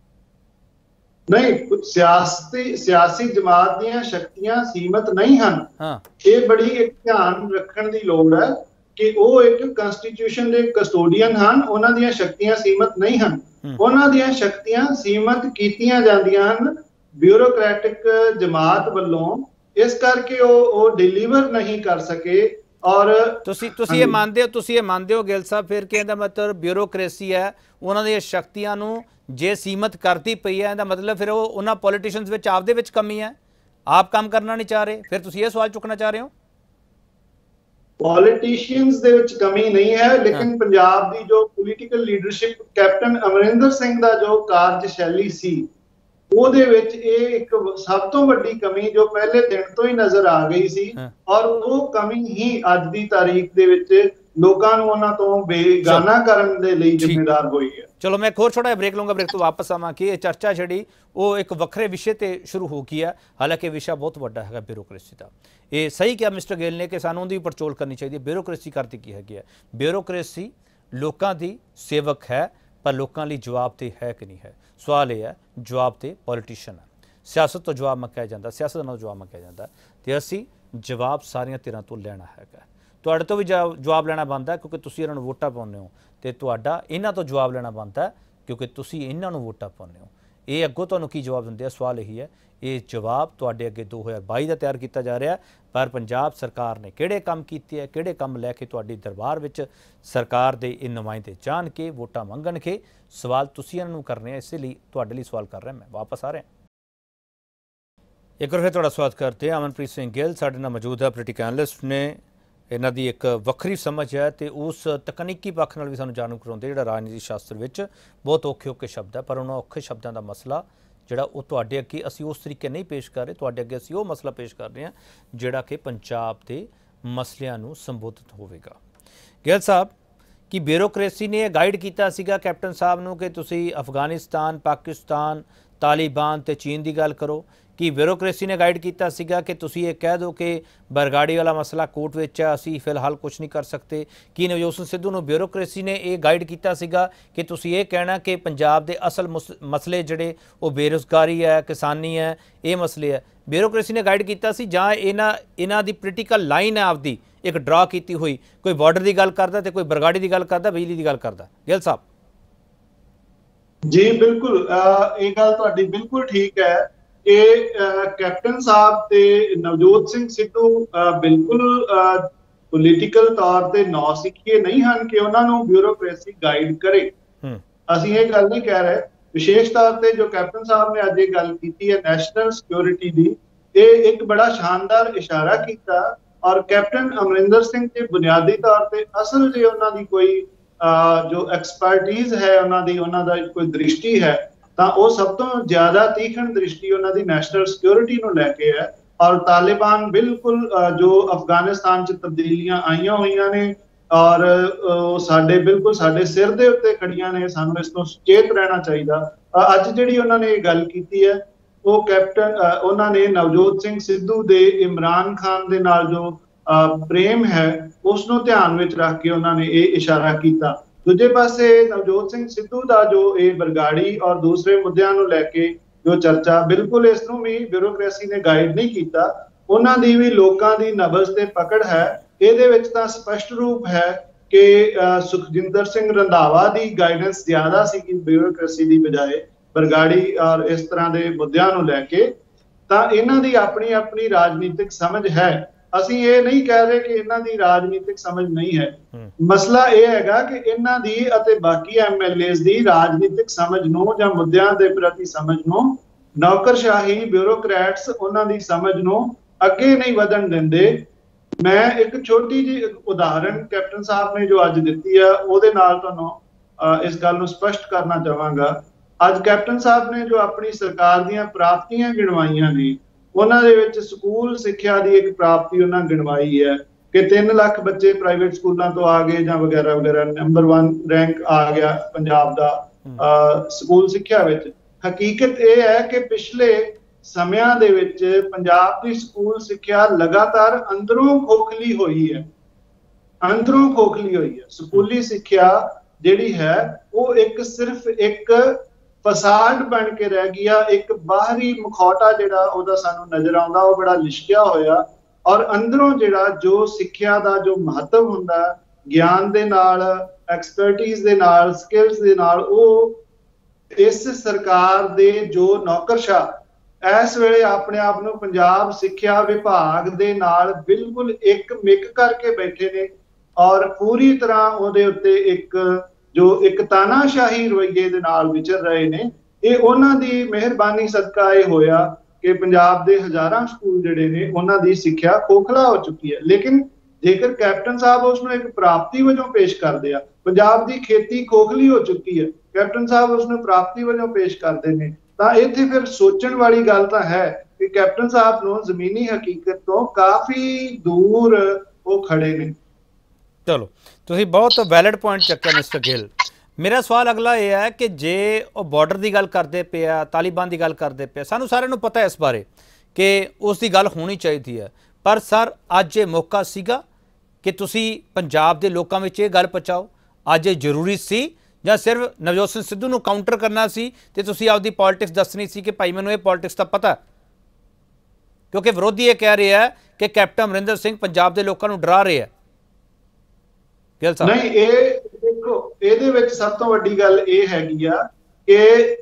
ਨਹੀਂ, ਸਿਆਸਤੀ ਸਿਆਸੀ ਜਮਾਤ ਦੀਆਂ ਸ਼ਕਤੀਆਂ ਸੀਮਤ ਨਹੀਂ ਹਨ। ਇਹ ਬੜੀ ਇੱਕ ਧਿਆਨ ਰੱਖਣ ਦੀ ਲੋੜ ਹੈ ਕਿ ਉਹ ਇੱਕ ਕਨਸਟੀਟਿਊਸ਼ਨ ਦੇ ਕਸਟੋਡੀਅਨ ਹਨ, ਉਹਨਾਂ ਦੀਆਂ ਸ਼ਕਤੀਆਂ ਸੀਮਤ ਨਹੀਂ ਹਨ। ਉਹਨਾਂ ਦੀਆਂ ਸ਼ਕਤੀਆਂ ਸੀਮਤ ਕੀਤੀਆਂ ਜਾਂਦੀਆਂ ਹਨ ਬਿਊਰੋਕ੍ਰੈਟਿਕ ਜਮਾਤ ਵੱਲੋਂ, ਇਸ ਕਰਕੇ ਉਹ ਉਹ ਡਿਲੀਵਰ ਨਹੀਂ ਕਰ ਸਕੇ। ਔਰ ਤੁਸੀਂ ਤੁਸੀਂ ਇਹ ਮੰਨਦੇ ਹੋ ਤੁਸੀਂ ਇਹ ਮੰਨਦੇ ਹੋ ਗਿੱਲ ਸਾਹਿਬ ਫਿਰ ਕਿ ਇਹਦਾ ਮਤਲਬ ਬਿਊਰੋਕ੍ਰੇਸੀ ਹੈ ਉਹਨਾਂ ਦੀਆਂ ਸ਼ਕਤੀਆਂ ਨੂੰ ਜੇ ਸੀਮਤ ਕਰਦੀ ਪਈ ਹੈ, ਇਹਦਾ ਮਤਲਬ ਫਿਰ ਉਹ ਉਹਨਾਂ ਪੋਲੀਟੀਸ਼ੀਅਨਸ ਵਿੱਚ ਆਪਦੇ ਵਿੱਚ ਕਮੀ ਹੈ, ਆਪ ਕੰਮ ਕਰਨਾ ਨਹੀਂ ਚਾਹ ਰਹੇ? ਫਿਰ ਤੁਸੀਂ ਇਹ ਸਵਾਲ ਚੁੱਕਣਾ ਚਾਹ ਰਹੇ ਹੋ? ਪੋਲੀਟੀਸ਼ੀਅਨਸ ਦੇ ਵਿੱਚ ਕਮੀ ਨਹੀਂ ਹੈ, ਲੇਕਿਨ ਪੰਜਾਬ ਦੀ ਜੋ political leadership, captain Amarinder Singh ਦਾ ਜੋ ਕਾਰਜਸ਼ੈਲੀ ਸੀ, ਉਹਦੇ ਵਿੱਚ ਇਹ ਇੱਕ ਸਭ ਤੋਂ ਵੱਡੀ ਕਮੀ ਜੋ ਪਹਿਲੇ ਦਿਨ ਤੋਂ ਹੀ ਨਜ਼ਰ ਆ ਗਈ ਸੀ ਔਰ ਉਹ ਕਮੀ ਹੀ ਅੱਜ ਦੀ ਤਾਰੀਖ ਦੇ ਵਿੱਚ ਲੋਕਾਂ ਨੂੰ ਉਹਨਾਂ ਤੋਂ ਬੇਗਾਨਾ ਕਰਨ ਦੇ ਲਈ ਜ਼ਿੰਮੇਦਾਰ ਹੋਈ ਹੈ। ਚਲੋ, ਮੈਂ ਇੱਕ ਹੋਰ ਛੋਟਾ ਜਿਹਾ ਬ੍ਰੇਕ ਲਵਾਂਗਾ, ਬ੍ਰੇਕ ਤੋਂ ਵਾਪਸ ਆਵਾਂ ਕਿ ਇਹ ਚਰਚਾ ਜਿਹੜੀ ਉਹ ਇੱਕ ਵੱਖਰੇ ਵਿਸ਼ੇ ਤੇ ਸ਼ੁਰੂ ਹੋ ਗਈ ਹੈ, ਹਾਲਾਂਕਿ ਵਿਸ਼ਾ ਬਹੁਤ ਵੱਡਾ ਹੈਗਾ ਬਿਊਰੋਕ੍ਰੇਸੀ ਦਾ। ਇਹ ਸਹੀ ਕਿਹਾ ਮਿਸਟਰ ਗਿੱਲ ਨੇ ਕਿ ਸਾਨੂੰ ਉਹਦੀ ਪੜਚੋਲ ਕਰਨੀ ਚਾਹੀਦੀ ਹੈ। ਬਿਊਰੋਕ੍ਰੇਸੀ ਕਰਦੀ ਕੀ ਹੈਗੀ ਹੈ? ਬਿਊਰੋਕ੍ਰੇਸੀ ਲੋਕਾਂ ਦੀ ਸੇਵਕ ਹੈ, ਪਰ ਲੋਕਾਂ ਲਈ ਜਵਾਬਦੇਹ ਹੈ ਕਿ ਨਹੀਂ ਹੈ? ਸਵਾਲ ਇਹ ਹੈ, ਜਵਾਬਦੇਹ ਪੋਲੀਟੀਸ਼ੀਅਨ ਹੈ। ਸਿਆਸਤ ਤੋਂ ਜਵਾਬ ਮੰਗਿਆ ਜਾਂਦਾ, ਸਿਆਸਤ ਨਾਲ ਜਵਾਬ ਮੰਗਿਆ ਜਾਂਦਾ, ਤੇ ਅਸੀਂ ਜਵਾਬ ਸਾਰੀਆਂ ਧਿਰਾਂ ਤੋਂ ਲੈਣਾ ਹੈਗਾ। ਤੁਹਾਡੇ ਤੋਂ ਵੀ ਜਵਾ- ਜਵਾਬ ਲੈਣਾ ਬਣਦਾ क्योंकि ਤੁਸੀਂ ਇਹਨਾਂ ਨੂੰ ਵੋਟਾਂ ਪਾਉਂਦੇ ਹੋ ਤੇ ਤੁਹਾਡਾ ਇਹਨਾਂ ਤੋਂ ਜਵਾਬ ਲੈਣਾ ਬਣਦਾ क्योंकि ਤੁਸੀਂ ਇਹਨਾਂ ਨੂੰ ਵੋਟਾਂ ਪਾਉਂਦੇ ਹੋ। ਇਹ ਅੱਗੋਂ ਤੁਹਾਨੂੰ ਕੀ ਜਵਾਬ ਦਿੰਦੇ ਆ? ਸਵਾਲ ਇਹੀ ਹੈ। ਇਹ ਜਵਾਬ ਤੁਹਾਡੇ ਅੱਗੇ ਦੋ ਹਜ਼ਾਰ ਬਾਈ ਦਾ ਤਿਆਰ ਕੀਤਾ ਜਾ ਰਿਹਾ, ਪਰ ਪੰਜਾਬ ਸਰਕਾਰ ਨੇ ਕਿਹੜੇ ਕੰਮ ਕੀਤੇ ਹੈ, ਕਿਹੜੇ ਕੰਮ ਲੈ ਕੇ ਤੁਹਾਡੀ ਦਰਬਾਰ ਵਿੱਚ ਸਰਕਾਰ ਦੇ ਇਹ ਨੁਮਾਇੰਦੇ ਜਾਣ ਕੇ ਵੋਟਾਂ ਮੰਗਣਗੇ, ਸਵਾਲ ਤੁਸੀਂ ਇਹਨਾਂ ਨੂੰ ਕਰਨੇ ਆ। ਇਸੇ ਲਈ ਤੁਹਾਡੇ ਲਈ ਸਵਾਲ ਕਰ ਰਿਹਾ ਮੈਂ। ਵਾਪਸ ਆ ਰਿਹਾ ਇੱਕ ਵਾਰ ਫਿਰ ਤੁਹਾਡਾ ਸਵਾਗਤ ਕਰਦੇ ਹਾਂ। ਅਮਨਪ੍ਰੀਤ ਸਿੰਘ ਗਿੱਲ ਸਾਡੇ ਨਾਲ ਮੌਜੂਦ ਹੈ, ਪੋਲੀਟੀਕਲ ਐਨਲਿਸਟ ਨੇ। ਇਹਨਾਂ ਦੀ ਇੱਕ ਵੱਖਰੀ ਸਮਝ ਹੈ ਤੇ ਉਸ ਤਕਨੀਕੀ ਪੱਖ ਨਾਲ ਵੀ ਸਾਨੂੰ ਜਾਣੂ ਕਰਾਉਂਦੇ ਜਿਹੜਾ ਰਾਜਨੀਤੀ ਸ਼ਾਸਤਰ ਵਿੱਚ ਬਹੁਤ ਔਖੇ ਔਖੇ ਸ਼ਬਦ ਹੈ, ਪਰ ਉਹਨਾਂ ਔਖੇ ਸ਼ਬਦਾਂ ਦਾ ਮਸਲਾ ਜਿਹੜਾ ਉਹ ਤੁਹਾਡੇ ਅੱਗੇ ਅਸੀਂ ਉਸ ਤਰੀਕੇ ਨਹੀਂ ਪੇਸ਼ ਕਰ ਰਹੇ। ਤੁਹਾਡੇ ਅੱਗੇ ਅਸੀਂ ਉਹ ਮਸਲਾ ਪੇਸ਼ ਕਰ ਰਹੇ ਹਾਂ ਜਿਹੜਾ ਕਿ ਪੰਜਾਬ ਦੇ ਮਸਲਿਆਂ ਨੂੰ ਸੰਬੋਧਿਤ ਹੋਵੇਗਾ। ਗਿੱਲ ਸਾਹਿਬ, ਕਿ ਬਿਊਰੋਕ੍ਰੇਸੀ ਨੇ ਗਾਈਡ ਕੀਤਾ ਸੀਗਾ ਕੈਪਟਨ ਸਾਹਿਬ ਨੂੰ ਕਿ ਤੁਸੀਂ ਅਫਗਾਨਿਸਤਾਨ, ਪਾਕਿਸਤਾਨ, ਤਾਲਿਬਾਨ ਤੇ ਚੀਨ ਦੀ ਗੱਲ ਕਰੋ? कि ब्यूरोक्रेसी ने गाइड किया सीगा कि तुसी ये कह दो कि बरगाड़ी वाला मसला कोर्ट विच है, असी फिलहाल कुछ नहीं कर सकते? कि नवजोत सिंह सिद्धू नूं ब्यूरोक्रेसी ने ये गाइड किया सीगा कि तुसी ये कहना कि पंजाब दे असल मसले जिहड़े वो बेरोज़गारी है, किसानी है, ये मसले है? ब्यूरोक्रेसी ने गाइड किया सी जां इन्हां इन्हां दी पोलीटिकल लाइन है आपदी एक ड्रा की हुई? कोई बॉर्डर की गल करदा ते कोई बरगाड़ी की गल करदा, बिजली की गल करदा? गिल साहब जी बिल्कुल, ये गल तुहाडी बिल्कुल ठीक है। कैप्टन साहब ते नवजोत सिंह सिद्धू बिल्कुल पोलीटिकल तौर ते नौसिखिए नहीं हैं कि उन्होंने ब्यूरोक्रेसी गाइड करे। असीं ये गल नहीं कह रहे। विशेष तौर ते जो कैप्टन साहब ने अज ये गल की है नैशनल सिक्योरिटी दी, ये एक बड़ा शानदार इशारा किया। और कैप्टन अमरिंदर सिंह जी बुनियादी तौर ते असल जे उन्हां दी कोई जो एक्सपर्टीज है, उन्हां दी उन्हां दा कोई दृष्टि है ਤਾਂ ਉਹ ਸਭ ਤੋਂ ਜ਼ਿਆਦਾ ਤੀਖਣ ਦ੍ਰਿਸ਼ਟੀ ਉਹਨਾਂ ਦੀ ਨੈਸ਼ਨਲ ਸਿਕਿਉਰਿਟੀ ਨੂੰ ਲੈ ਕੇ ਹੈ। ਔਰ ਤਾਲਿਬਾਨ ਬਿਲਕੁਲ ਜੋ ਅਫਗਾਨਿਸਤਾਨ 'ਚ ਤਬਦੀਲੀਆਂ ਆਈਆਂ ਹੋਈਆਂ ਨੇ ਔਰ ਸਾਡੇ ਬਿਲਕੁਲ ਸਾਡੇ ਸਿਰ ਦੇ ਉੱਤੇ ਖੜੀਆਂ ਨੇ, ਸਾਨੂੰ ਇਸ ਤੋਂ ਸੁਚੇਤ ਰਹਿਣਾ ਚਾਹੀਦਾ। ਅੱਜ ਜਿਹੜੀ ਉਹਨਾਂ ਨੇ ਇਹ ਗੱਲ ਕੀਤੀ ਹੈ ਉਹ ਕੈਪਟਨ ਉਹਨਾਂ ਨੇ ਨਵਜੋਤ ਸਿੰਘ ਸਿੱਧੂ ਦੇ ਇਮਰਾਨ ਖਾਨ ਦੇ ਨਾਲ ਜੋ ਪ੍ਰੇਮ ਹੈ ਉਸ ਨੂੰ ਧਿਆਨ ਵਿੱਚ ਰੱਖ ਕੇ ਉਹਨਾਂ ਨੇ ਇਹ ਇਸ਼ਾਰਾ ਕੀਤਾ। दूजे पासे नवजोत सिंह सिद्धू का जो ये बरगाड़ी और दूसरे मुद्दों को लैके जो चर्चा बिल्कुल इसनूं भी ब्यूरोक्रेसी ने गाइड नहीं किया। उन्हां दी भी लोकां दी नबज ते पकड़ है। इहदे विच तां स्पष्ट रूप है कि सुखजिंदर सिंह रंधावा की गाइडेंस ज्यादा सी कि ब्यूरोक्रेसी की बजाय बरगाड़ी और इस तरह के मुद्दों को लैके। तां इन्हां दी अपनी अपनी राजनीतिक समझ है। ਅਸੀਂ ਇਹ ਨਹੀਂ ਕਹਿ ਰਹੇ ਕਿ ਇਹਨਾਂ ਦੀ ਰਾਜਨੀਤਿਕ ਸਮਝ ਨਹੀਂ ਹੈ। ਮਸਲਾ ਇਹ ਹੈਗਾ ਕਿ ਇਹਨਾਂ ਦੀ ਅਤੇ ਬਾਕੀ ਐਮਐਲਏਜ਼ ਦੀ ਰਾਜਨੀਤਿਕ ਸਮਝ ਨੂੰ ਜਾਂ ਮੁੱਦਿਆਂ ਦੇ ਪ੍ਰਤੀ ਸਮਝ ਨੂੰ ਨੌਕਰਸ਼ਾਹੀ ਬਿਊਰੋਕਰੈਟਸ ਉਹਨਾਂ ਦੀ ਸਮਝ ਨੂੰ ਅੱਗੇ ਨਹੀਂ ਵਧਣ ਦਿੰਦੇ। ਮੈਂ ਇੱਕ ਛੋਟੀ ਜਿਹੀ ਉਦਾਹਰਣ ਕੈਪਟਨ ਸਾਹਿਬ ਨੇ ਜੋ ਅੱਜ ਦਿੱਤੀ ਆ ਉਹਦੇ ਨਾਲ ਤੁਹਾਨੂੰ ਇਸ ਗੱਲ ਨੂੰ ਸਪਸ਼ਟ ਕਰਨਾ ਚਾਹਾਂਗਾ। ਅੱਜ ਕੈਪਟਨ ਸਾਹਿਬ ਨੇ ਜੋ ਆਪਣੀ ਸਰਕਾਰ ਦੀਆਂ ਪ੍ਰਾਪਤੀਆਂ ਗਿਣਵਾਈਆਂ ਨੇ ਉਹਨਾਂ ਦੇ ਵਿੱਚ ਸਕੂਲ ਸਿੱਖਿਆ ਦੀ ਇੱਕ ਪ੍ਰਾਪਤੀ ਉਹਨਾਂ ਗਿਣਵਾਈ ਹੈ ਕਿ ਤਿੰਨ ਲੱਖ ਬੱਚੇ ਪ੍ਰਾਈਵੇਟ ਸਕੂਲਾਂ ਤੋਂ ਆ ਗਏ ਜਾਂ ਵਗੈਰਾ ਵਗੈਰਾ, ਨੰਬਰ ਇੱਕ ਰੈਂਕ ਆ ਗਿਆ ਪੰਜਾਬ ਦਾ ਸਕੂਲ ਸਿੱਖਿਆ ਵਿੱਚ। ਹਕੀਕਤ ਇਹ ਹੈ ਕਿ ਪਿਛਲੇ ਸਮਿਆਂ ਦੇ ਵਿੱਚ ਪੰਜਾਬ ਦੀ ਸਕੂਲ ਸਿੱਖਿਆ ਲਗਾਤਾਰ ਅੰਦਰੋਂ ਖੋਖਲੀ ਹੋਈ ਹੈ, ਅੰਦਰੋਂ ਖੋਖਲੀ ਹੋਈ ਹੈ। ਸਕੂਲੀ ਸਿੱਖਿਆ ਜਿਹੜੀ ਹੈ ਉਹ ਇੱਕ ਸਿਰਫ ਇੱਕ ਫਸਾਡ ਬਣ ਕੇ ਰਹਿ ਗਿਆ। ਇੱਕ ਬਾਹਰੀ ਮਖੌਟਾ ਜਿਹੜਾ ਉਹਦਾ ਸਾਨੂੰ ਨਜ਼ਰ ਆਉਂਦਾ ਉਹ ਬੜਾ ਲਿਸ਼ਕਿਆ ਹੋਇਆ ਔਰ ਅੰਦਰੋਂ ਜਿਹੜਾ ਜੋ ਸਿੱਖਿਆ ਦਾ ਜੋ ਮਹੱਤਵ ਹੁੰਦਾ ਗਿਆਨ ਦੇ ਨਾਲ, ਐਕਸਪਰਟੀਜ਼ ਦੇ ਨਾਲ, ਸਕਿੱਲਸ ਦੇ ਨਾਲ, ਉਹ ਇਸ ਸਰਕਾਰ ਦੇ ਜੋ ਨੌਕਰਸ਼ਾਹ ਇਸ ਵੇਲੇ ਆਪਣੇ ਆਪ ਨੂੰ ਪੰਜਾਬ ਸਿੱਖਿਆ ਵਿਭਾਗ ਦੇ ਨਾਲ ਬਿਲਕੁਲ ਇੱਕ ਮਿਕ ਕਰਕੇ ਬੈਠੇ ਨੇ ਔਰ ਪੂਰੀ ਤਰ੍ਹਾਂ ਉਹਦੇ ਉੱਤੇ ਇੱਕ ਜੋ ਇੱਕ ਤਾਨਾਸ਼ਾਹੀ ਰਵੱਈਏ ਦੇ ਨਾਲ ਵਿਚਰ ਰਹੇ ਨੇ। ਇਹ ਉਹਨਾਂ ਦੀ ਮਿਹਰਬਾਨੀ ਸਦਕਾ ਇਹ ਹੋਇਆ ਕਿ ਪੰਜਾਬ ਦੇ ਹਜ਼ਾਰਾਂ ਸਕੂਲ ਜਿਹੜੇ ਨੇ ਉਹਨਾਂ ਦੀ ਸਿੱਖਿਆ ਖੋਖਲਾ ਹੋ ਚੁੱਕੀ ਹੈ। ਲੇਕਿਨ ਜੇਕਰ ਕੈਪਟਨ ਸਾਹਿਬ ਉਸ ਨੂੰ ਇੱਕ ਪ੍ਰਾਪਤੀ ਵਜੋਂ ਪੇਸ਼ ਕਰਦੇ ਆ, ਪੰਜਾਬ ਦੀ ਖੇਤੀ ਖੋਖਲੀ ਹੋ ਚੁੱਕੀ ਹੈ, ਕੈਪਟਨ ਸਾਹਿਬ ਉਸ ਨੂੰ ਪ੍ਰਾਪਤੀ ਵਜੋਂ ਪੇਸ਼ ਕਰਦੇ ਨੇ, ਤਾਂ ਇੱਥੇ ਫਿਰ ਸੋਚਣ ਵਾਲੀ ਗੱਲ ਤਾਂ ਹੈ ਕਿ ਕੈਪਟਨ ਸਾਹਿਬ ਨੂੰ ਜ਼ਮੀਨੀ ਹਕੀਕਤ ਤੋਂ ਕਾਫੀ ਦੂਰ ਉਹ ਖੜੇ ਨੇ। चलो तुसीं बहुत वैलिड पॉइंट चक्या मिस्टर गिल। मेरा सवाल अगला यह है कि जे वो बॉर्डर की गल करते पे आ, तालिबान की गल करते पे, सानू सारिਆਂ ਨੂੰ पता है इस बारे कि उस दी गल होनी चाहिए है, पर सर अज ये मौका सीगा कि तुसीं पंजाब के लोगों में ये गल पहुँचाओ? अज ये जरूरी सी ਜਾਂ सिर्फ नवजोत सिंह सिद्धू ਨੂੰ काउंटर करना सी ते तुसीं आपदी पॉलिटिक्स दसनी सी कि भाई मैनूं ये पॉलिटिक्स दा पता? क्योंकि विरोधी ये कह रहे हैं कि कैप्टन अमरिंदर सिंह पंजाब के लोगों को डरा रहे हैं। ਗਿੱਲ ਸਾਹਿਬ ਨਹੀਂ, ਇਹ ਦੇਖੋ ਇਹਦੇ ਵਿੱਚ ਸਭ ਤੋਂ ਵੱਡੀ ਗੱਲ ਇਹ ਹੈਗੀ ਆ ਕਿ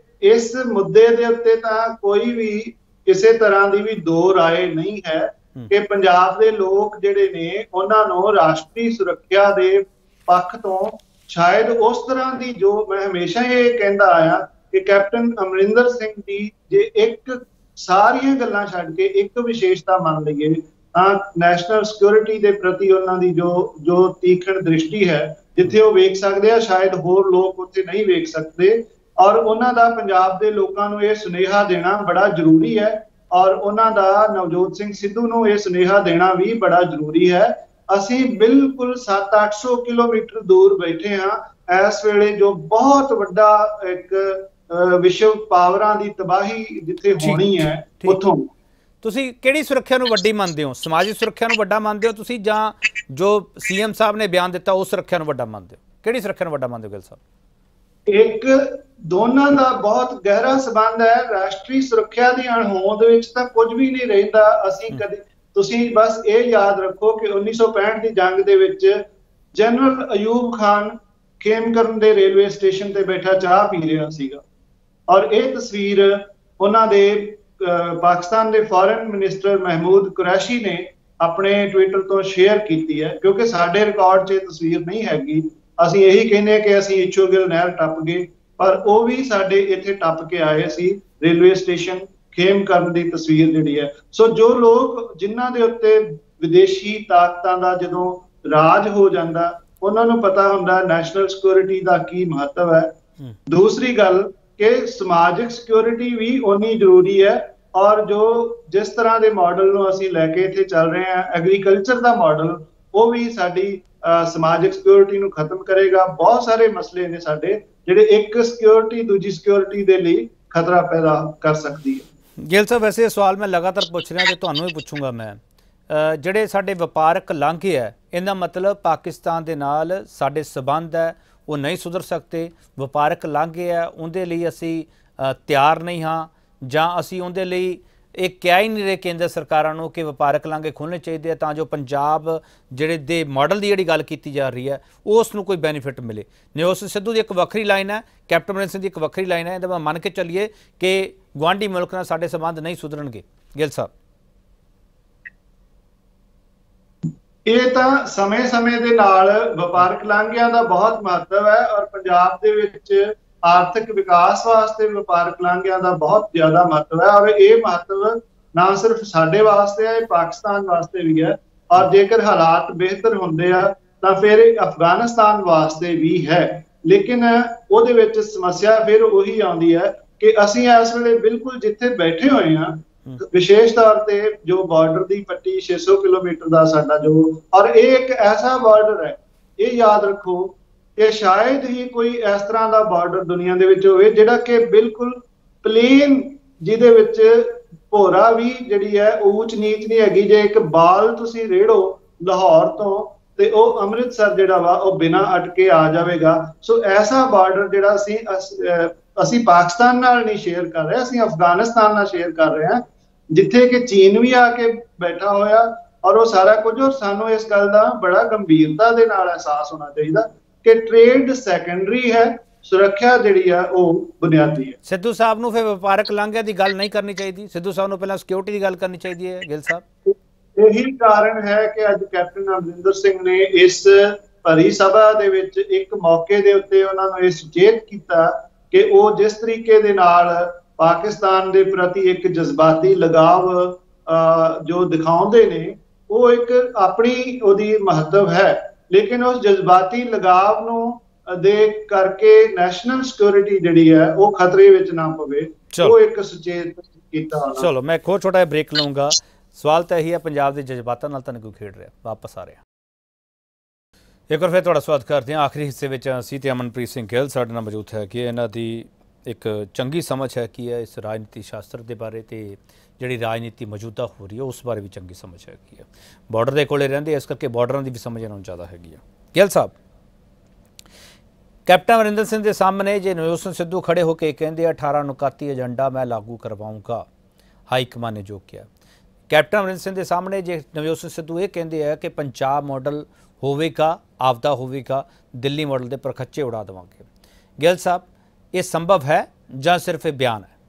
ਇਸ ਮੁੱਦੇ ਦੇ ਉੱਤੇ ਤਾਂ ਕੋਈ ਵੀ ਕਿਸੇ ਤਰ੍ਹਾਂ ਦੀ ਵੀ ਦੋ ਰਾਏ ਨਹੀਂ ਹੈ ਕਿ ਪੰਜਾਬ ਦੇ ਲੋਕ ਜਿਹੜੇ ਨੇ ਉਹਨਾਂ ਨੂੰ ਰਾਸ਼ਟਰੀ ਸੁਰੱਖਿਆ ਦੇ ਪੱਖ ਤੋਂ ਸ਼ਾਇਦ ਉਸ ਤਰ੍ਹਾਂ ਦੀ, ਜੋ ਮੈਂ ਹਮੇਸ਼ਾ ਇਹ ਕਹਿੰਦਾ ਆਇਆ ਕਿ ਕੈਪਟਨ ਅਮਰਿੰਦਰ ਸਿੰਘ ਦੀ ਜੇ ਇੱਕ ਸਾਰੀਆਂ ਗੱਲਾਂ ਛੱਡ ਕੇ ਇੱਕ ਵਿਸ਼ੇਸ਼ਤਾ ਮੰਨ ਲਈਏ ਤਾਂ ਨੈਸ਼ਨਲ ਸਿਕਿਉਰਿਟੀ ਦੇ ਪ੍ਰਤੀ ਉਹਨਾਂ ਦੀ ਜੋ ਜੋ ਤੀਖਣ ਦ੍ਰਿਸ਼ਟੀ ਹੈ, ਜਿੱਥੇ ਉਹ ਵੇਖ ਸਕਦੇ ਆ ਸ਼ਾਇਦ ਹੋਰ ਲੋਕ ਉੱਥੇ ਨਹੀਂ ਵੇਖ ਸਕਦੇ, ਔਰ ਉਹਨਾਂ ਦਾ ਪੰਜਾਬ ਦੇ ਲੋਕਾਂ ਨੂੰ ਇਹ ਸੁਨੇਹਾ ਦੇਣਾ ਬੜਾ ਜ਼ਰੂਰੀ ਹੈ, ਔਰ ਉਹਨਾਂ ਦਾ ਨਵਜੋਤ ਸਿੰਘ ਸਿੱਧੂ ਨੂੰ ਇਹ ਸੁਨੇਹਾ ਦੇਣਾ ਵੀ ਬੜਾ ਜ਼ਰੂਰੀ ਹੈ। ਅਸੀਂ ਬਿਲਕੁਲ ਸੱਤ ਅੱਠ ਸੌ ਕਿਲੋਮੀਟਰ ਦੂਰ ਬੈਠੇ ਹਾਂ ਇਸ ਵੇਲੇ, ਜੋ ਬਹੁਤ ਵੱਡਾ ਇੱਕ ਵਿਸ਼ਵ ਪਾਵਰਾਂ ਦੀ ਤਬਾਹੀ ਜਿੱਥੇ ਹੋਣੀ ਹੈ ਉੱਥੋਂ। ਤੁਸੀਂ ਕਿਹੜੀ ਸੁਰੱਖਿਆ ਨੂੰ ਵੱਡੀ ਮੰਨਦੇ ਹੋ? ਸਮਾਜਿਕ ਸੁਰੱਖਿਆ ਨੂੰ ਵੱਡਾ ਮੰਨਦੇ ਹੋ ਤੁਸੀਂ, ਜਾਂ ਜੋ ਸੀਐਮ ਸਾਹਿਬ ਨੇ ਬਿਆਨ ਦਿੱਤਾ ਉਸ ਸੁਰੱਖਿਆ ਨੂੰ ਵੱਡਾ ਮੰਨਦੇ ਹੋ? ਕਿਹੜੀ ਸੁਰੱਖਿਆ ਨੂੰ ਵੱਡਾ ਮੰਨਦੇ ਹੋ ਗਿੱਲ ਸਾਹਿਬ? ਇੱਕ ਦੋਨਾਂ ਦਾ ਬਹੁਤ ਗਹਿਰਾ ਸੰਬੰਧ ਹੈ। ਰਾਸ਼ਟਰੀ ਸੁਰੱਖਿਆ ਦੀ ਅਣਹੋਂਦ ਵਿੱਚ ਤਾਂ ਕੁਝ ਵੀ ਨਹੀਂ ਰਹਿੰਦਾ। ਅਸੀਂ ਕਦੇ, ਤੁਸੀਂ ਬਸ ਇਹ ਯਾਦ ਰੱਖੋ ਕਿ ਉੱਨੀ ਸੌ ਪੈਂਹਠ ਦੀ ਜੰਗ ਦੇ ਵਿੱਚ ਜਨਰਲ ਅਯੂਬ ਖਾਨ ਖੇਮਕਰਨ ਦੇ ਰੇਲਵੇ ਸਟੇਸ਼ਨ ਤੇ ਬੈਠਾ ਚਾਹ ਪੀ ਰਿਹਾ ਸੀਗਾ, ਔਰ ਇਹ ਤਸਵੀਰ ਉਹਨਾਂ ਦੇ ਪਾਕਿਸਤਾਨ ਦੇ ਫੋਰਨ ਮਿਨਿਸਟਰ ਮਹਿਮੂਦ ਕੁਰੈਸ਼ੀ ਨੇ ਆਪਣੇ ਟਵਿੱਟਰ ਤੋਂ ਸ਼ੇਅਰ ਕੀਤੀ ਹੈ। ਕਿਉਂਕਿ ਸਾਡੇ ਰਿਕਾਰਡ 'ਚ ਇਹ ਤਸਵੀਰ ਨਹੀਂ ਹੈਗੀ, ਅਸੀਂ ਇਹੀ ਕਹਿੰਦੇ ਕਿ ਅਸੀਂ ਇਛੋਗਿਲ ਨਹਿਰ ਟੱਪ ਗਏ, ਪਰ ਉਹ ਵੀ ਸਾਡੇ ਇੱਥੇ ਟੱਪ ਕੇ ਆਏ ਸੀ ਰੇਲਵੇ ਸਟੇਸ਼ਨ ਖੇਮਕਰਨ ਦੀ ਤਸਵੀਰ ਜਿਹੜੀ ਹੈ। ਸੋ ਜੋ ਲੋਕ ਜਿਨ੍ਹਾਂ ਦੇ ਉੱਤੇ ਵਿਦੇਸ਼ੀ ਤਾਕਤਾਂ ਦਾ ਜਦੋਂ ਰਾਜ ਹੋ ਜਾਂਦਾ, ਉਹਨਾਂ ਨੂੰ ਪਤਾ ਹੁੰਦਾ ਨੈਸ਼ਨਲ ਸਿਕਿਉਰਿਟੀ ਦਾ ਕੀ ਮਹੱਤਵ ਹੈ। ਦੂਸਰੀ ਗੱਲ ਕਿ ਸਮਾਜਿਕ ਸਿਕਿਉਰਿਟੀ ਵੀ ਓਨੀ ਜ਼ਰੂਰੀ ਹੈ, ਔਰ ਜੋ ਜਿਸ ਤਰ੍ਹਾਂ ਦੇ ਮਾਡਲ ਨੂੰ ਅਸੀਂ ਲੈ ਕੇ ਇੱਥੇ ਚੱਲ ਰਹੇ ਹਾਂ, ਐਗਰੀਕਲਚਰ ਦਾ ਮਾਡਲ, ਉਹ ਵੀ ਸਾਡੀ ਸਮਾਜਿਕ ਸਿਕਿਉਰਿਟੀ ਨੂੰ ਖਤਮ ਕਰੇਗਾ। ਬਹੁਤ ਸਾਰੇ ਮਸਲੇ ਨੇ ਸਾਡੇ ਜਿਹੜੇ ਇੱਕ ਸਿਕਿਉਰਿਟੀ ਦੂਜੀ ਸਿਕਿਉਰਿਟੀ ਦੇ ਲਈ ਖਤਰਾ ਪੈਦਾ ਕਰ ਸਕਦੀ ਹੈ। ਗਿੱਲ ਸਾਹਿਬ, ਵੈਸੇ ਇਹ ਸਵਾਲ ਮੈਂ ਲਗਾਤਾਰ ਪੁੱਛ ਰਿਹਾ ਤੇ ਤੁਹਾਨੂੰ ਵੀ ਪੁੱਛੂੰਗਾ ਮੈਂ, ਜਿਹੜੇ ਸਾਡੇ ਵਪਾਰਕ ਲਾਂਘੇ ਹੈ, ਇਹਦਾ ਮਤਲਬ ਪਾਕਿਸਤਾਨ ਦੇ ਨਾਲ ਸਾਡੇ ਸਬੰਧ ਹੈ ਉਹ ਨਹੀਂ ਸੁਧਰ ਸਕਦੇ? ਵਪਾਰਕ ਲਾਂਘੇ ਹੈ ਉਹਦੇ ਲਈ ਅਸੀਂ ਤਿਆਰ ਨਹੀਂ ਹਾਂ, ਜਾਂ ਅਸੀਂ ਉਹਦੇ ਲਈ ਇਹ ਕਹਿ ਹੀ ਨਹੀਂ ਰਹੇ ਕੇਂਦਰ ਸਰਕਾਰਾਂ ਨੂੰ ਕਿ ਵਪਾਰਕ ਲਾਂਘੇ ਖੋਲ੍ਹਣੇ ਚਾਹੀਦੇ ਆ ਤਾਂ ਜੋ ਪੰਜਾਬ ਜਿਹੜੇ ਦੇ ਮਾਡਲ ਦੀ ਜਿਹੜੀ ਗੱਲ ਕੀਤੀ ਜਾ ਰਹੀ ਹੈ ਉਸ ਨੂੰ ਕੋਈ ਬੈਨੀਫਿਟ ਮਿਲੇ? ਨਵਜੋਤ ਸਿੰਘ ਸਿੱਧੂ ਦੀ ਇੱਕ ਵੱਖਰੀ ਲਾਈਨ ਹੈ, ਕੈਪਟਨ ਅਮਰਿੰਦਰ ਸਿੰਘ ਦੀ ਇੱਕ ਵੱਖਰੀ ਲਾਈਨ ਹੈ, ਇਹਦਾ ਮੈਂ ਮੰਨ ਕੇ ਚੱਲੀਏ ਕਿ ਗੁਆਂਢੀ ਮੁਲਕ ਨਾਲ ਸਾਡੇ ਸੰਬੰਧ ਨਹੀਂ ਸੁਧਰਨਗੇ। ਗਿੱਲ ਸਾਹਿਬ, ਇਹ ਤਾਂ ਸਮੇਂ-ਸਮੇਂ ਦੇ ਨਾਲ ਵਪਾਰਕ ਲਾਂਘਿਆਂ ਦਾ ਬਹੁਤ ਮਹੱਤਵ ਹੈ, ਔਰ ਪੰਜਾਬ ਦੇ ਵਿੱਚ ਆਰਥਿਕ ਵਿਕਾਸ ਵਾਸਤੇ ਵਪਾਰਕ ਲਾਂਘਿਆਂ ਦਾ ਬਹੁਤ ਜ਼ਿਆਦਾ ਮਹੱਤਵ ਹੈ, ਔਰ ਇਹ ਮਹੱਤਵ ਨਾ ਸਿਰਫ ਸਾਡੇ ਵਾਸਤੇ ਹੈ, ਇਹ ਪਾਕਿਸਤਾਨ ਵਾਸਤੇ ਵੀ ਹੈ, ਔਰ ਜੇਕਰ ਹਾਲਾਤ ਬਿਹਤਰ ਹੁੰਦੇ ਆ ਤਾਂ ਫਿਰ ਇਹ ਅਫਗਾਨਿਸਤਾਨ ਵਾਸਤੇ ਵੀ ਹੈ। ਲੇਕਿਨ ਉਹਦੇ ਵਿੱਚ ਸਮੱਸਿਆ ਫਿਰ ਉਹੀ ਆਉਂਦੀ ਹੈ ਕਿ ਅਸੀਂ ਇਸ ਵੇਲੇ ਬਿਲਕੁਲ ਜਿੱਥੇ ਬੈਠੇ ਹੋਏ ਹਾਂ, ਵਿਸ਼ੇਸ਼ ਤੌਰ ਤੇ ਜੋ ਬਾਰਡਰ ਦੀ ਪੱਟੀ ਛੇ ਸੌ ਕਿਲੋਮੀਟਰ ਦਾ ਸਾਡਾ ਜੋ, ਔਰ ਇਹ ਇੱਕ ਐਸਾ ਬਾਰਡਰ ਹੈ, ਇਹ ਯਾਦ ਰੱਖੋ ਕਿ ਸ਼ਾਇਦ ਹੀ ਕੋਈ ਇਸ ਤਰ੍ਹਾਂ ਦਾ ਬਾਰਡਰ ਦੁਨੀਆ ਦੇ ਵਿੱਚ ਹੋਵੇ ਜਿਹੜਾ ਕਿ ਬਿਲਕੁਲ ਪਲੇਨ, ਜਿਹਦੇ ਵਿੱਚ ਭੋਰਾ ਵੀ ਜਿਹੜੀ ਹੈ ਊਚ ਨੀਚ ਨਹੀਂ ਹੈਗੀ। ਜੇ ਇੱਕ ਬਾਲ ਤੁਸੀਂ ਰੇੜੋ ਲਾਹੌਰ ਤੋਂ ਤੇ ਉਹ ਅੰਮ੍ਰਿਤਸਰ ਜਿਹੜਾ ਵਾ ਉਹ ਬਿਨਾਂ ਅਟਕੇ ਆ ਜਾਵੇਗਾ। ਸੋ ਐਸਾ ਬਾਰਡਰ ਜਿਹੜਾ ਅਸੀਂ ਅਸੀਂ ਪਾਕਿਸਤਾਨ ਨਾਲ ਨਹੀਂ ਸ਼ੇਅਰ ਕਰ ਰਹੇ, ਅਸੀਂ ਅਫਗਾਨਿਸਤਾਨ ਨਾਲ ਸ਼ੇਅਰ ਕਰ ਰਹੇ ਹਾਂ, ਜਿੱਥੇ ਕਿ ਚੀਨ ਵੀ ਆ ਕੇ ਬੈਠਾ ਹੋਇਆ, ਔਰ ਉਹ ਸਾਰਾ ਕੁਝ। ਔਰ ਸਾਨੂੰ ਇਸ ਗੱਲ ਦਾ ਬੜਾ ਗੰਭੀਰਤਾ ਦੇ ਨਾਲ ਅਹਿਸਾਸ ਹੋਣਾ ਚਾਹੀਦਾ ਕਿ ਟ੍ਰੇਡ ਸੈਕੰਡਰੀ ਹੈ, ਸੁਰੱਖਿਆ ਜਿਹੜੀ ਆ ਉਹ ਬੁਨਿਆਦੀ ਹੈ। ਸਿੱਧੂ ਸਾਹਿਬ ਨੂੰ ਫਿਰ ਵਪਾਰਕ ਲਾਂਘਿਆਂ ਦੀ ਗੱਲ ਨਹੀਂ ਕਰਨੀ ਚਾਹੀਦੀ? ਸਿੱਧੂ ਸਾਹਿਬ ਨੂੰ ਪਹਿਲਾਂ ਸਿਕਿਉਰਿਟੀ ਦੀ ਗੱਲ ਕਰਨੀ ਚਾਹੀਦੀ ਹੈ? ਗਿੱਲ ਸਾਹਿਬ, ਇਹੀ ਕਾਰਨ ਹੈ ਕਿ ਅੱਜ ਕੈਪਟਨ ਅਮਰਿੰਦਰ ਸਿੰਘ ਨੇ ਇਸ ਭਰੀ ਸਭਾ ਦੇ ਵਿੱਚ ਇੱਕ ਮੌਕੇ ਦੇ ਉੱਤੇ ਉਹਨਾਂ ਨੂੰ ਇਹ ਸੁਚੇਤ ਕੀਤਾ ਕਿ ਉਹ ਜਿਸ ਤਰੀਕੇ ਦੇ ਨਾਲ ਪਾਕਿਸਤਾਨ ਦੇ ਪ੍ਰਤੀ ਇੱਕ ਜਜ਼ਬਾਤੀ ਲਗਾਵ ਜੋ ਦਿਖਾਉਂਦੇ ਨੇ, ਉਹ ਇੱਕ ਆਪਣੀ ਉਹਦੀ ਮਹੱਤਵ ਹੈ, ਲੇਕਿਨ ਉਸ ਜਜ਼ਬਾਤੀ ਲਗਾਵ ਨੂੰ ਦੇ ਕਰਕੇ ਨੈਸ਼ਨਲ ਸਿਕਿਉਰਿਟੀ ਜਿਹੜੀ ਹੈ ਉਹ ਖਤਰੇ ਵਿੱਚ ਨਾ ਪਵੇ, ਉਹ ਇੱਕ ਸੁਚੇਤ ਕੀਤਾ। ਚਲੋ ਮੈਂ ਇੱਕ ਹੋਰ ਛੋਟਾ ਜਿਹਾ ਬ੍ਰੇਕ ਲਵਾਂਗਾ। ਸਵਾਲ ਤਾਂ ਇਹੀ ਹੈ, ਪੰਜਾਬ ਦੇ ਜਜ਼ਬਾਤਾਂ ਨਾਲ ਤਾਂ ਨਹੀਂ ਕੋਈ ਖੇਡ ਰਿਹਾ। ਵਾਪਸ ਆ ਰਿਹਾ ਇੱਕ ਵਾਰ ਫਿਰ ਤੁਹਾਡਾ ਸਵਾਗਤ ਕਰਦੇ ਹਾਂ। ਆਖਰੀ ਹਿੱਸੇ ਵਿੱਚ ਅਸੀਂ ਤੇ ਅਮਨਪ੍ਰੀਤ ਸਿੰਘ ਗਿੱਲ ਸਾਡੇ ਨਾਲ ਮੌਜੂਦ ਹੈ ਕਿ ਇਹਨਾਂ ਦੀ ਇੱਕ ਚੰਗੀ ਸਮਝ ਹੈ ਕੀ ਹੈ ਇਸ ਰਾਜਨੀਤੀ ਸ਼ਾਸਤਰ ਦੇ ਬਾਰੇ, ਤੇ ਜਿਹੜੀ ਰਾਜਨੀਤੀ ਮੌਜੂਦਾ ਹੋ ਰਹੀ ਹੈ ਉਸ ਬਾਰੇ ਵੀ ਚੰਗੀ ਸਮਝ ਹੈਗੀ ਹੈ। ਬਾਰਡਰ ਦੇ ਕੋਲੇ ਰਹਿੰਦੇ ਇਸ ਕਰਕੇ ਬਾਰਡਰਾਂ ਦੀ ਵੀ ਸਮਝ ਇਹਨਾਂ ਨੂੰ ਜ਼ਿਆਦਾ ਹੈਗੀ ਹੈ। ਗਿੱਲ ਸਾਹਿਬ, ਕੈਪਟਨ ਅਮਰਿੰਦਰ ਸਿੰਘ ਦੇ ਸਾਹਮਣੇ ਜੇ ਨਵਜੋਤ ਸਿੰਘ ਸਿੱਧੂ ਖੜੇ ਹੋ ਕੇ ਕਹਿੰਦੇ ਅਠਾਰਾਂ ਉਨਕਾਤੀ ਏਜੰਡਾ ਮੈਂ ਲਾਗੂ ਕਰਵਾਊਂਗਾ, ਹਾਈ ਕਮਾਨ ਨੇ ਜੋ ਕਿਹਾ, कैप्टन अमरिंदर सिंह के सामने जे नवजोत सिंह सिद्धू ये कहते हैं कि पंजाब मॉडल होवेगा, आपदा होवेगा, दिल्ली मॉडल के परखच्चे उड़ा देवांगे। ਗਿੱਲ साहब, ये संभव है ਜਾਂ सिर्फ ਇਹ ਬਿਆਨ है?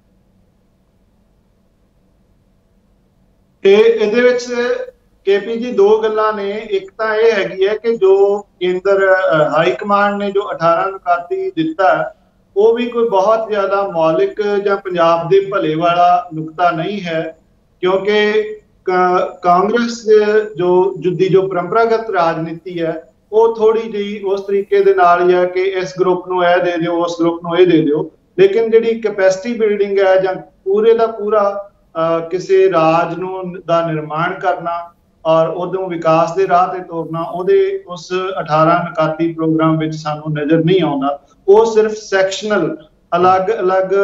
ਇਹ ਇਹਦੇ ਵਿੱਚ ਕੇਪੀ ਜੀ ਦੋ ਗੱਲਾਂ ਨੇ। ਇੱਕ ਤਾਂ ਇਹ ਹੈਗੀ ਹੈ ਕਿ ਜੋ ਕੇਂਦਰ ਹਾਈ ਕਮਾਂਡ ਨੇ ਜੋ ਅਠਾਰਾਂ ਨੁਕਾਤੀ ਦਿੱਤਾ ਉਹ ਵੀ ਕੋਈ ਬਹੁਤ ਜ਼ਿਆਦਾ ਮੌਲਿਕ ਜਾਂ ਪੰਜਾਬ ਦੇ ਭਲੇ ਵਾਲਾ ਨੁਕਤਾ ਨਹੀਂ ਹੈ, ਕਿਉਂਕਿ ਕਾਂਗਰਸ ਜੋ ਦੀ ਜੋ ਪਰੰਪਰਾਗਤ ਰਾਜਨੀਤੀ ਹੈ ਉਹ ਥੋੜੀ ਜਿਹੀ ਉਸ ਤਰੀਕੇ ਦੇ ਨਾਲ ਹੀ ਹੈ ਕਿ ਇਸ ਗਰੁੱਪ ਨੂੰ ਇਹ ਦੇ ਦਿਓ, ਉਸ ਗਰੁੱਪ ਨੂੰ ਇਹ ਦੇ ਦਿਓ। ਲੇਕਿਨ ਜਿਹੜੀ ਕੈਪੈਸਿਟੀ ਬਿਲਡਿੰਗ ਹੈ ਜਾਂ ਪੂਰੇ ਦਾ ਪੂਰਾ ਕਿਸੇ ਰਾਜ ਨੂੰ ਦਾ ਨਿਰਮਾਣ ਕਰਨਾ ਔਰ ਉਦੋਂ ਵਿਕਾਸ ਦੇ ਰਾਹ ਤੇ ਤੋਰਨਾ, ਉਹਦੇ ਉਸ ਅਠਾਰਾਂ ਨੁਕਾਤੀ ਪ੍ਰੋਗਰਾਮ ਵਿੱਚ ਸਾਨੂੰ ਨਜ਼ਰ ਨਹੀਂ ਆਉਂਦਾ। ਉਹ ਸਿਰਫ ਸੈਕਸ਼ਨਲ ਅਲੱਗ-ਅਲੱਗ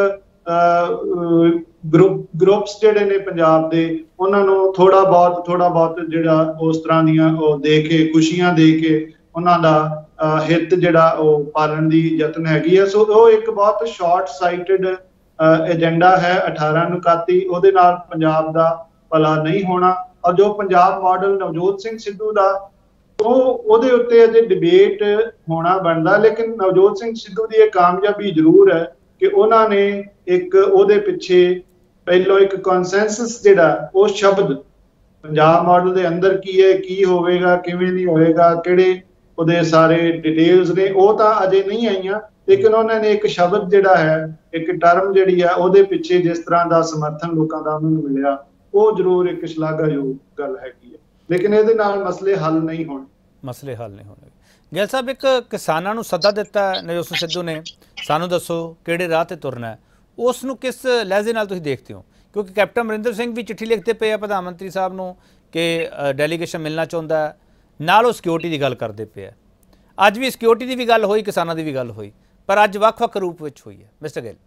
ਗਰੁੱਪ ਗਰੁੱਪਸ ਜਿਹੜੇ ਨੇ ਪੰਜਾਬ ਦੇ, ਉਹਨਾਂ ਨੂੰ ਥੋੜਾ ਬਹੁਤ ਥੋੜਾ ਬਹੁਤ ਜਿਹੜਾ ਉਸ ਤਰ੍ਹਾਂ ਦੀਆਂ ਉਹ ਦੇ ਕੇ, ਖੁਸ਼ੀਆਂ ਦੇ ਕੇ ਉਹਨਾਂ ਦਾ ਹਿੱਤ ਜਿਹੜਾ ਉਹ ਪਾਲਣ ਦੀ ਯਤਨ ਹੈਗੀ ਹੈ। ਸੋ ਉਹ ਇੱਕ ਬਹੁਤ ਸ਼ਾਰਟ ਸਾਈਟਡ ਏਜੰਡਾ ਹੈ ਅਠਾਰਾਂ ਨੁਕਾਤੀ। ਉਹਦੇ ਨਾਲ ਪੰਜਾਬ ਦਾ ਭਲਾ ਨਹੀਂ ਹੋਣਾ। ਔਰ ਜੋ ਪੰਜਾਬ ਮਾਡਲ ਨਵਜੋਤ ਸਿੰਘ ਸਿੱਧੂ ਦਾ, ਉਹ ਉਹਦੇ ਉੱਤੇ ਅਜੇ ਡਿਬੇਟ ਹੋਣਾ ਬਣਦਾ। ਲੇਕਿਨ ਨਵਜੋਤ ਸਿੰਘ ਸਿੱਧੂ ਦੀ ਇਹ ਕਾਮਯਾਬੀ ਜ਼ਰੂਰ ਹੈ ਕਿ ਉਹਨਾਂ ਨੇ ਇੱਕ ਉਹਦੇ ਪਿੱਛੇ ਪਹਿਲੋਂ ਇੱਕ ਕਨਸੈਂਸਸ ਜਿਹੜਾ ਉਹ ਸ਼ਬਦ ਪੰਜਾਬ ਮਾਡਲ ਦੇ ਅੰਦਰ ਕੀ ਹੈ, ਕੀ ਹੋਵੇਗਾ, ਕਿਵੇਂ ਨਹੀਂ ਹੋਵੇਗਾ, ਕਿਹੜੇ ਉਹਦੇ ਸਾਰੇ ਡਿਟੇਲਸ ਨੇ, ਉਹ ਤਾਂ ਅਜੇ ਨਹੀਂ ਆਈਆਂ। ਲੇਕਿਨ ਉਹਨਾਂ ਨੇ ਇੱਕ ਸ਼ਬਦ ਜਿਹੜਾ ਹੈ, ਇੱਕ ਟਰਮ ਜਿਹੜੀ ਆ, ਉਹਦੇ ਪਿੱਛੇ ਜਿਸ ਤਰ੍ਹਾਂ ਦਾ ਸਮਰਥਨ ਲੋਕਾਂ ਦਾ ਉਹਨਾਂ ਨੂੰ ਮਿਲਿਆ, ਉਹ ਜ਼ਰੂਰ ਇੱਕ ਸ਼ਲਾਘਾਯੋਗ ਗੱਲ ਹੈਗੀ ਹੈ। ਲੇਕਿਨ ਇਹਦੇ ਨਾਲ ਮਸਲੇ ਹੱਲ ਨਹੀਂ ਹੋਣੇ ਮਸਲੇ ਹੱਲ ਨਹੀਂ ਹੋਣੇ ਗਿੱਲ ਸਾਹਿਬ, ਇੱਕ ਕਿਸਾਨਾਂ ਨੂੰ ਸੱਦਾ ਦਿੱਤਾ ਨਵਜੋਤ ਸਿੰਘ ਸਿੱਧੂ ਨੇ, ਸਾਨੂੰ ਦੱਸੋ ਕਿਹੜੇ ਰਾਹ ਤੇ ਤੁਰਨਾ ਹੈ, ਉਸ ਨੂੰ ਕਿਸ ਲਹਿਜ਼ੇ ਨਾਲ ਤੁਸੀਂ ਦੇਖਦੇ ਹੋ? ਕਿਉਂਕਿ ਕੈਪਟਨ ਅਮਰਿੰਦਰ ਸਿੰਘ ਵੀ ਚਿੱਠੀ ਲਿਖਦੇ ਪਏ ਆ ਪ੍ਰਧਾਨ ਮੰਤਰੀ ਸਾਹਿਬ ਨੂੰ ਕਿ ਡੈਲੀਗੇਸ਼ਨ ਮਿਲਣਾ ਚਾਹੁੰਦਾ ਹੈ, ਨਾਲ ਉਹ ਸਿਕਿਉਰਿਟੀ ਦੀ ਗੱਲ ਕਰਦੇ ਪਏ ਆ। ਅੱਜ ਵੀ ਸਿਕਿਉਰਿਟੀ ਦੀ ਵੀ ਗੱਲ ਹੋਈ, ਕਿਸਾਨਾਂ ਦੀ ਵੀ ਗੱਲ ਹੋਈ, ਪਰ ਅੱਜ ਵੱਖ-ਵੱਖ ਰੂਪ ਵਿੱਚ ਹੋਈ ਹੈ। ਮਿਸਟਰ ਗਿੱਲ,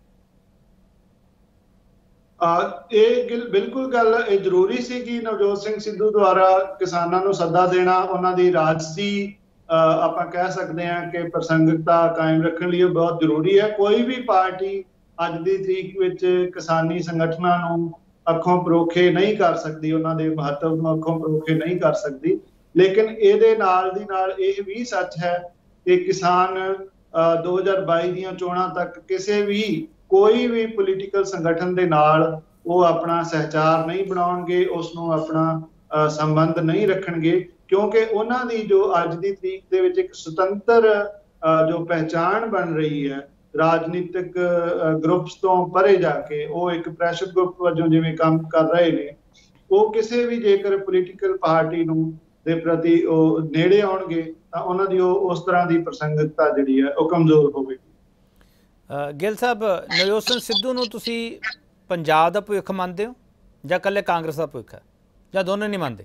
ਇਹ ਬਿਲਕੁਲ ਗੱਲ ਇਹ ਜ਼ਰੂਰੀ ਸੀ ਕਿ ਨਵਜੋਤ ਸਿੰਘ ਸਿੱਧੂ ਦੁਆਰਾ ਕਿਸਾਨਾਂ ਨੂੰ ਸੱਦਾ ਦੇਣਾ ਉਹਨਾਂ ਦੀ ਰਾਜਸੀ ਆਪਾਂ ਕਹਿ ਸਕਦੇ ਹਾਂ ਕਿ ਪ੍ਰਸੰਗਿਕਤਾ ਕਾਇਮ ਰੱਖਣ ਲਈ ਬਹੁਤ ਜ਼ਰੂਰੀ ਹੈ। ਕੋਈ ਵੀ ਪਾਰਟੀ ਅੱਜ ਦੀ ਤਰੀਕ ਵਿੱਚ ਕਿਸਾਨੀ ਸੰਗਠਨਾਂ ਨੂੰ ਅੱਖੋਂ ਪਰੋਖੇ ਨਹੀਂ ਕਰ ਸਕਦੀ, ਉਹਨਾਂ ਦੇ ਮਹੱਤਵ ਨੂੰ ਅੱਖੋਂ ਪਰੋਖੇ ਨਹੀਂ ਕਰ ਸਕਦੀ। ਲੇਕਿਨ ਇਹਦੇ ਨਾਲ ਦੀ ਨਾਲ ਇਹ ਵੀ ਸੱਚ ਹੈ ਕਿ ਕਿਸਾਨ ਦੋ ਹਜ਼ਾਰ ਬਾਈ ਦੀਆਂ ਚੋਣਾਂ ਤੱਕ ਕਿਸੇ ਵੀ ਕੋਈ ਵੀ ਪੋਲੀਟੀਕਲ ਸੰਗਠਨ ਦੇ ਨਾਲ ਉਹ ਆਪਣਾ ਸਹਿਚਾਰ ਨਹੀਂ ਬਣਾਉਣਗੇ, ਉਸ ਨੂੰ ਆਪਣਾ ਸੰਬੰਧ ਨਹੀਂ ਰੱਖਣਗੇ, ਕਿਉਂਕਿ ਉਹਨਾਂ ਦੀ ਜੋ ਅੱਜ ਦੀ ਤਰੀਕ ਦੇ ਵਿੱਚ ਇੱਕ ਸੁਤੰਤਰ ਜੋ ਪਹਿਚਾਣ ਬਣ ਰਹੀ ਹੈ ਰਾਜਨੀਤਿਕ ਗਰੁੱਪਸ ਤੋਂ ਪਰੇ ਜਾ ਕੇ, ਉਹ ਇੱਕ ਪ੍ਰੈਸ਼ਰ ਗਰੁੱਪ ਵਜੋਂ ਜਿਵੇਂ ਕੰਮ ਕਰ ਰਹੇ ਨੇ, ਉਹ ਕਿਸੇ ਵੀ ਜੇਕਰ ਪੋਲੀਟੀਕਲ ਪਾਰਟੀ ਨੂੰ ਦੇ ਪ੍ਰਤੀ ਉਹ ਨੇੜੇ ਆਉਣਗੇ ਤਾਂ ਉਹਨਾਂ ਦੀ ਉਹ ਉਸ ਤਰ੍ਹਾਂ ਦੀ ਪ੍ਰਸੰਗਿਕਤਾ ਜਿਹੜੀ ਹੈ ਉਹ ਕਮਜ਼ੋਰ ਹੋਵੇਗੀ। ਗਿੱਲ ਸਾਹਿਬ, ਨਵਜੋਤ ਸਿੰਘ ਸਿੱਧੂ ਨੂੰ ਤੁਸੀਂ ਪੰਜਾਬ ਦਾ ਭਵਿੱਖ ਮੰਨਦੇ ਹੋ ਜਾਂ ਇਕੱਲੇ ਕਾਂਗਰਸ ਦਾ ਭਵਿੱਖ ਹੈ, ਜਾਂ ਦੋਨੋਂ ਨਹੀਂ ਮੰਨਦੇ?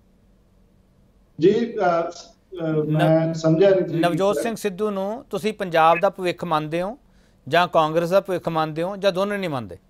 ਜੀ ਮੈਂ ਸਮਝਿਆ ਨਹੀਂ। ਨਵਜੋਤ ਸਿੰਘ ਸਿੱਧੂ ਨੂੰ ਤੁਸੀਂ ਪੰਜਾਬ ਦਾ ਭਵਿੱਖ ਮੰਨਦੇ ਹੋ ਜਾਂ ਕਾਂਗਰਸ ਦਾ ਭਵਿੱਖ ਮੰਨਦੇ ਹੋ, ਜਾਂ ਦੋਨੋਂ ਨਹੀਂ ਮੰਨਦੇ?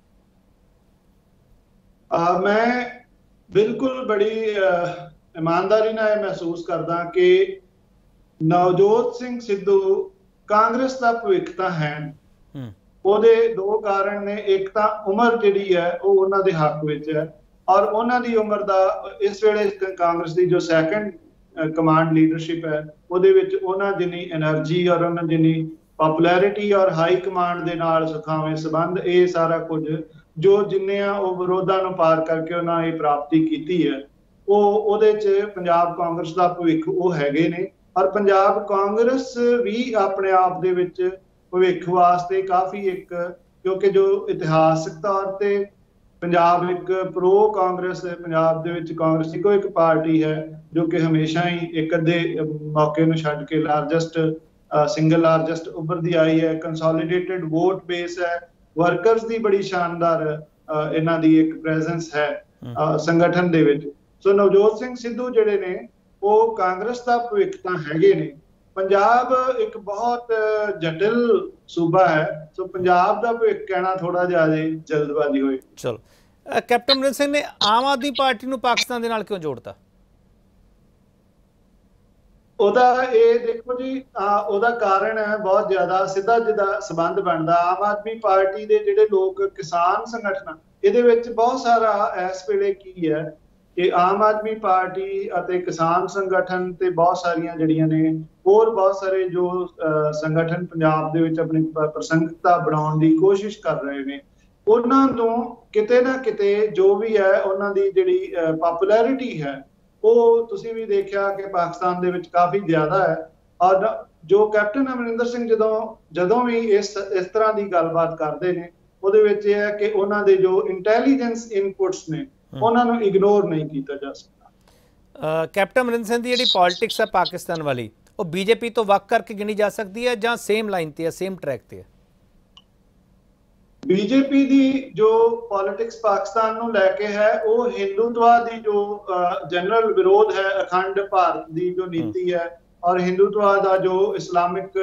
ਮੈਂ ਬਿਲਕੁਲ ਬੜੀ ਇਮਾਨਦਾਰੀ ਨਾਲ ਇਹ ਮਹਿਸੂਸ ਕਰਦਾ ਕਿ ਨਵਜੋਤ ਸਿੰਘ ਸਿੱਧੂ ਕਾਂਗਰਸ ਦਾ ਭਵਿੱਖ ਤਾਂ ਹੈ। ਉਹਦੇ ਦੋ ਕਾਰਨ ਨੇ। ਇੱਕ ਤਾਂ ਉਮਰ ਜਿਹੜੀ ਹੈ ਉਹ ਉਹਨਾਂ ਦੇ ਹੱਕ ਵਿੱਚ ਹੈ, ਔਰ ਉਹਨਾਂ ਦੀ ਉਮਰ ਦਾ ਇਸ ਵੇਲੇ ਕਾਂਗਰਸ ਦੀ ਜੋ ਸੈਕੰਡ ਕਮਾਂਡ ਲੀਡਰਸ਼ਿਪ ਹੈ ਉਹਦੇ ਵਿੱਚ ਉਹਨਾਂ ਜਿੰਨੀ ਐਨਰਜੀ ਔਰ ਉਹਨਾਂ ਜਿੰਨੀ ਪਪੂਲੈਰਿਟੀ ਔਰ ਹਾਈ ਕਮਾਂਡ ਦੇ ਨਾਲ ਸੁਖਾਵੇਂ ਸੰਬੰਧ, ਇਹ ਸਾਰਾ ਕੁਝ ਜੋ ਜਿੰਨੇ ਆ ਉਹ ਵਿਰੋਧਾਂ ਨੂੰ ਪਾਰ ਕਰਕੇ ਉਹਨਾਂ ਇਹ ਪ੍ਰਾਪਤੀ ਕੀਤੀ ਹੈ, ਉਹ ਉਹਦੇ 'ਚ ਪੰਜਾਬ ਕਾਂਗਰਸ ਦਾ ਭਵਿੱਖ ਉਹ ਹੈਗੇ ਨੇ। ਔਰ ਪੰਜਾਬ ਕਾਂਗਰਸ ਵੀ ਆਪਣੇ ਆਪ ਦੇ ਵਿੱਚ ਭਵਿੱਖ ਵਾਸਤੇ ਕਾਫੀ ਇੱਕ, ਕਿਉਂਕਿ ਜੋ ਇਤਿਹਾਸਕ ਤੌਰ ਤੇ ਪੰਜਾਬ ਇੱਕ ਪ੍ਰੋ ਕਾਂਗਰਸ, ਪੰਜਾਬ ਦੇ ਵਿੱਚ ਕਾਂਗਰਸ ਇੱਕੋ ਇੱਕ ਪਾਰਟੀ ਹੈ ਜੋ ਕਿ ਹਮੇਸ਼ਾ ਹੀ ਇੱਕ ਅੱਧੇ ਮੌਕੇ ਨੂੰ ਛੱਡ ਕੇ ਲਾਰਜੈਸਟ ਸਿੰਗਲ ਲਾਰਜੈਸਟ ਉੱਭਰਦੀ ਆਈ ਹੈ। ਕੰਸੋਲੀਡੇਟਡ ਵੋਟ ਬੇਸ ਹੈ, ਵਰਕਰਸ ਦੀ ਬੜੀ ਸ਼ਾਨਦਾਰ ਇਹਨਾਂ ਦੀ ਇੱਕ ਪ੍ਰੈਜ਼ੈਂਸ ਹੈ ਸੰਗਠਨ ਦੇ ਵਿੱਚ। ਸੋ ਨਵਜੋਤ ਸਿੰਘ ਸਿੱਧੂ ਜਿਹੜੇ ਨੇ ਉਹ ਕਾਂਗਰਸ ਦਾ ਭਵਿੱਖ ਤਾਂ ਹੈਗੇ ਨੇ। ਪੰਜਾਬ ਇੱਕ ਬਹੁਤ ਜਟਿਲ ਸੂਬਾ ਹੈ, ਸੋ ਪੰਜਾਬ ਦਾ ਭਵਿੱਖ ਕਹਿਣਾ ਥੋੜਾ ਜਿਹਾ ਜਲਦਬਾਜ਼ੀ ਹੋਈ। ਚਲੋ, ਕੈਪਟਨ ਅਮਰਿੰਦਰ ਸਿੰਘ ਨੇ ਆਮ ਆਦਮੀ ਪਾਰਟੀ ਨੂੰ ਪਾਕਿਸਤਾਨ ਦੇ ਨਾਲ ਕਿਉਂ ਜੋੜਤਾ? ਉਹਦਾ ਇਹ ਦੇਖੋ ਜੀ, ਉਹਦਾ ਕਾਰਨ ਹੈ ਬਹੁਤ ਜ਼ਿਆਦਾ ਸਿੱਧਾ ਜਿੱਦਾਂ ਸੰਬੰਧ ਬਣਦਾ ਆਮ ਆਦਮੀ ਪਾਰਟੀ ਦੇ ਜਿਹੜੇ ਲੋਕ ਕਿਸਾਨ ਸੰਗਠਨ, ਇਹਦੇ ਵਿੱਚ ਬਹੁਤ ਸਾਰਾ ਇਸ ਵੇਲੇ ਕੀ ਹੈ ਕਿ ਆਮ ਆਦਮੀ ਪਾਰਟੀ ਅਤੇ ਕਿਸਾਨ ਸੰਗਠਨ ਤੇ ਬਹੁਤ ਸਾਰੀਆਂ ਜਿਹੜੀਆਂ ਨੇ ਹੋਰ ਬਹੁਤ ਸਾਰੇ ਜੋ ਸੰਗਠਨ ਪੰਜਾਬ ਦੇ ਵਿੱਚ ਆਪਣੀ ਪ੍ਰਸੰਗਤਾ ਬਣਾਉਣ ਦੀ ਕੋਸ਼ਿਸ਼ ਕਰ ਰਹੇ ਨੇ, ਉਹਨਾਂ ਤੋਂ ਕਿਤੇ ਨਾ ਕਿਤੇ ਜੋ ਵੀ ਹੈ ਉਹਨਾਂ ਦੀ ਜਿਹੜੀ ਪਪੂਲੈਰਿਟੀ ਹੈ ਉਹ ਤੁਸੀਂ ਵੀ ਦੇਖਿਆ ਕਿ ਪਾਕਿਸਤਾਨ ਦੇ ਵਿੱਚ ਕਾਫੀ ਜ਼ਿਆਦਾ ਹੈ। ਔਰ ਜੋ ਕੈਪਟਨ ਅਮਰਿੰਦਰ ਸਿੰਘ ਜਦੋਂ ਜਦੋਂ ਵੀ ਇਸ ਇਸ ਤਰ੍ਹਾਂ ਦੀ ਗੱਲਬਾਤ ਕਰਦੇ ਨੇ ਉਹਦੇ ਵਿੱਚ ਇਹ ਹੈ ਕਿ ਉਹਨਾਂ ਦੇ ਜੋ ਇੰਟੈਲੀਜੈਂਸ ਇਨਪੁਟਸ ਨੇ ਉਹਨਾਂ ਨੂੰ ਇਗਨੋਰ ਨਹੀਂ ਕੀਤਾ ਜਾ ਸਕਦਾ। ਕੈਪਟਨ ਅਮਰਿੰਦਰ ਸਿੰਘ ਦੀ ਜਿਹੜੀ ਪੋਲਿਟਿਕਸ ਹੈ ਪਾਕਿਸਤਾਨ ਵਾਲੀ, ਉਹ ਬੀਜੇਪੀ ਤੋਂ ਵੱਖ ਕਰਕੇ ਗਿਣੀ ਜਾ ਸਕਦੀ ਹੈ ਜਾਂ ਸੇਮ ਲਾਈਨ ਤੇ ਹੈ, ਸੇਮ ਟਰੈਕ ਤੇ ਹੈ? ਬੀਜੇਪੀ ਦੀ ਜੋ ਪੋਲਿਟਿਕਸ ਪਾਕਿਸਤਾਨ ਨੂੰ ਲੈ ਕੇ ਹੈ ਉਹ ਹਿੰਦੂਤਵਾ ਦੀ ਜੋ ਜਨਰਲ ਵਿਰੋਧ ਹੈ, ਅਖੰਡ ਭਾਰਤ ਦੀ ਜੋ ਨੀਤੀ ਹੈ ਔਰ ਹਿੰਦੂਤਵਾ ਦਾ ਜੋ ਇਸਲਾਮਿਕ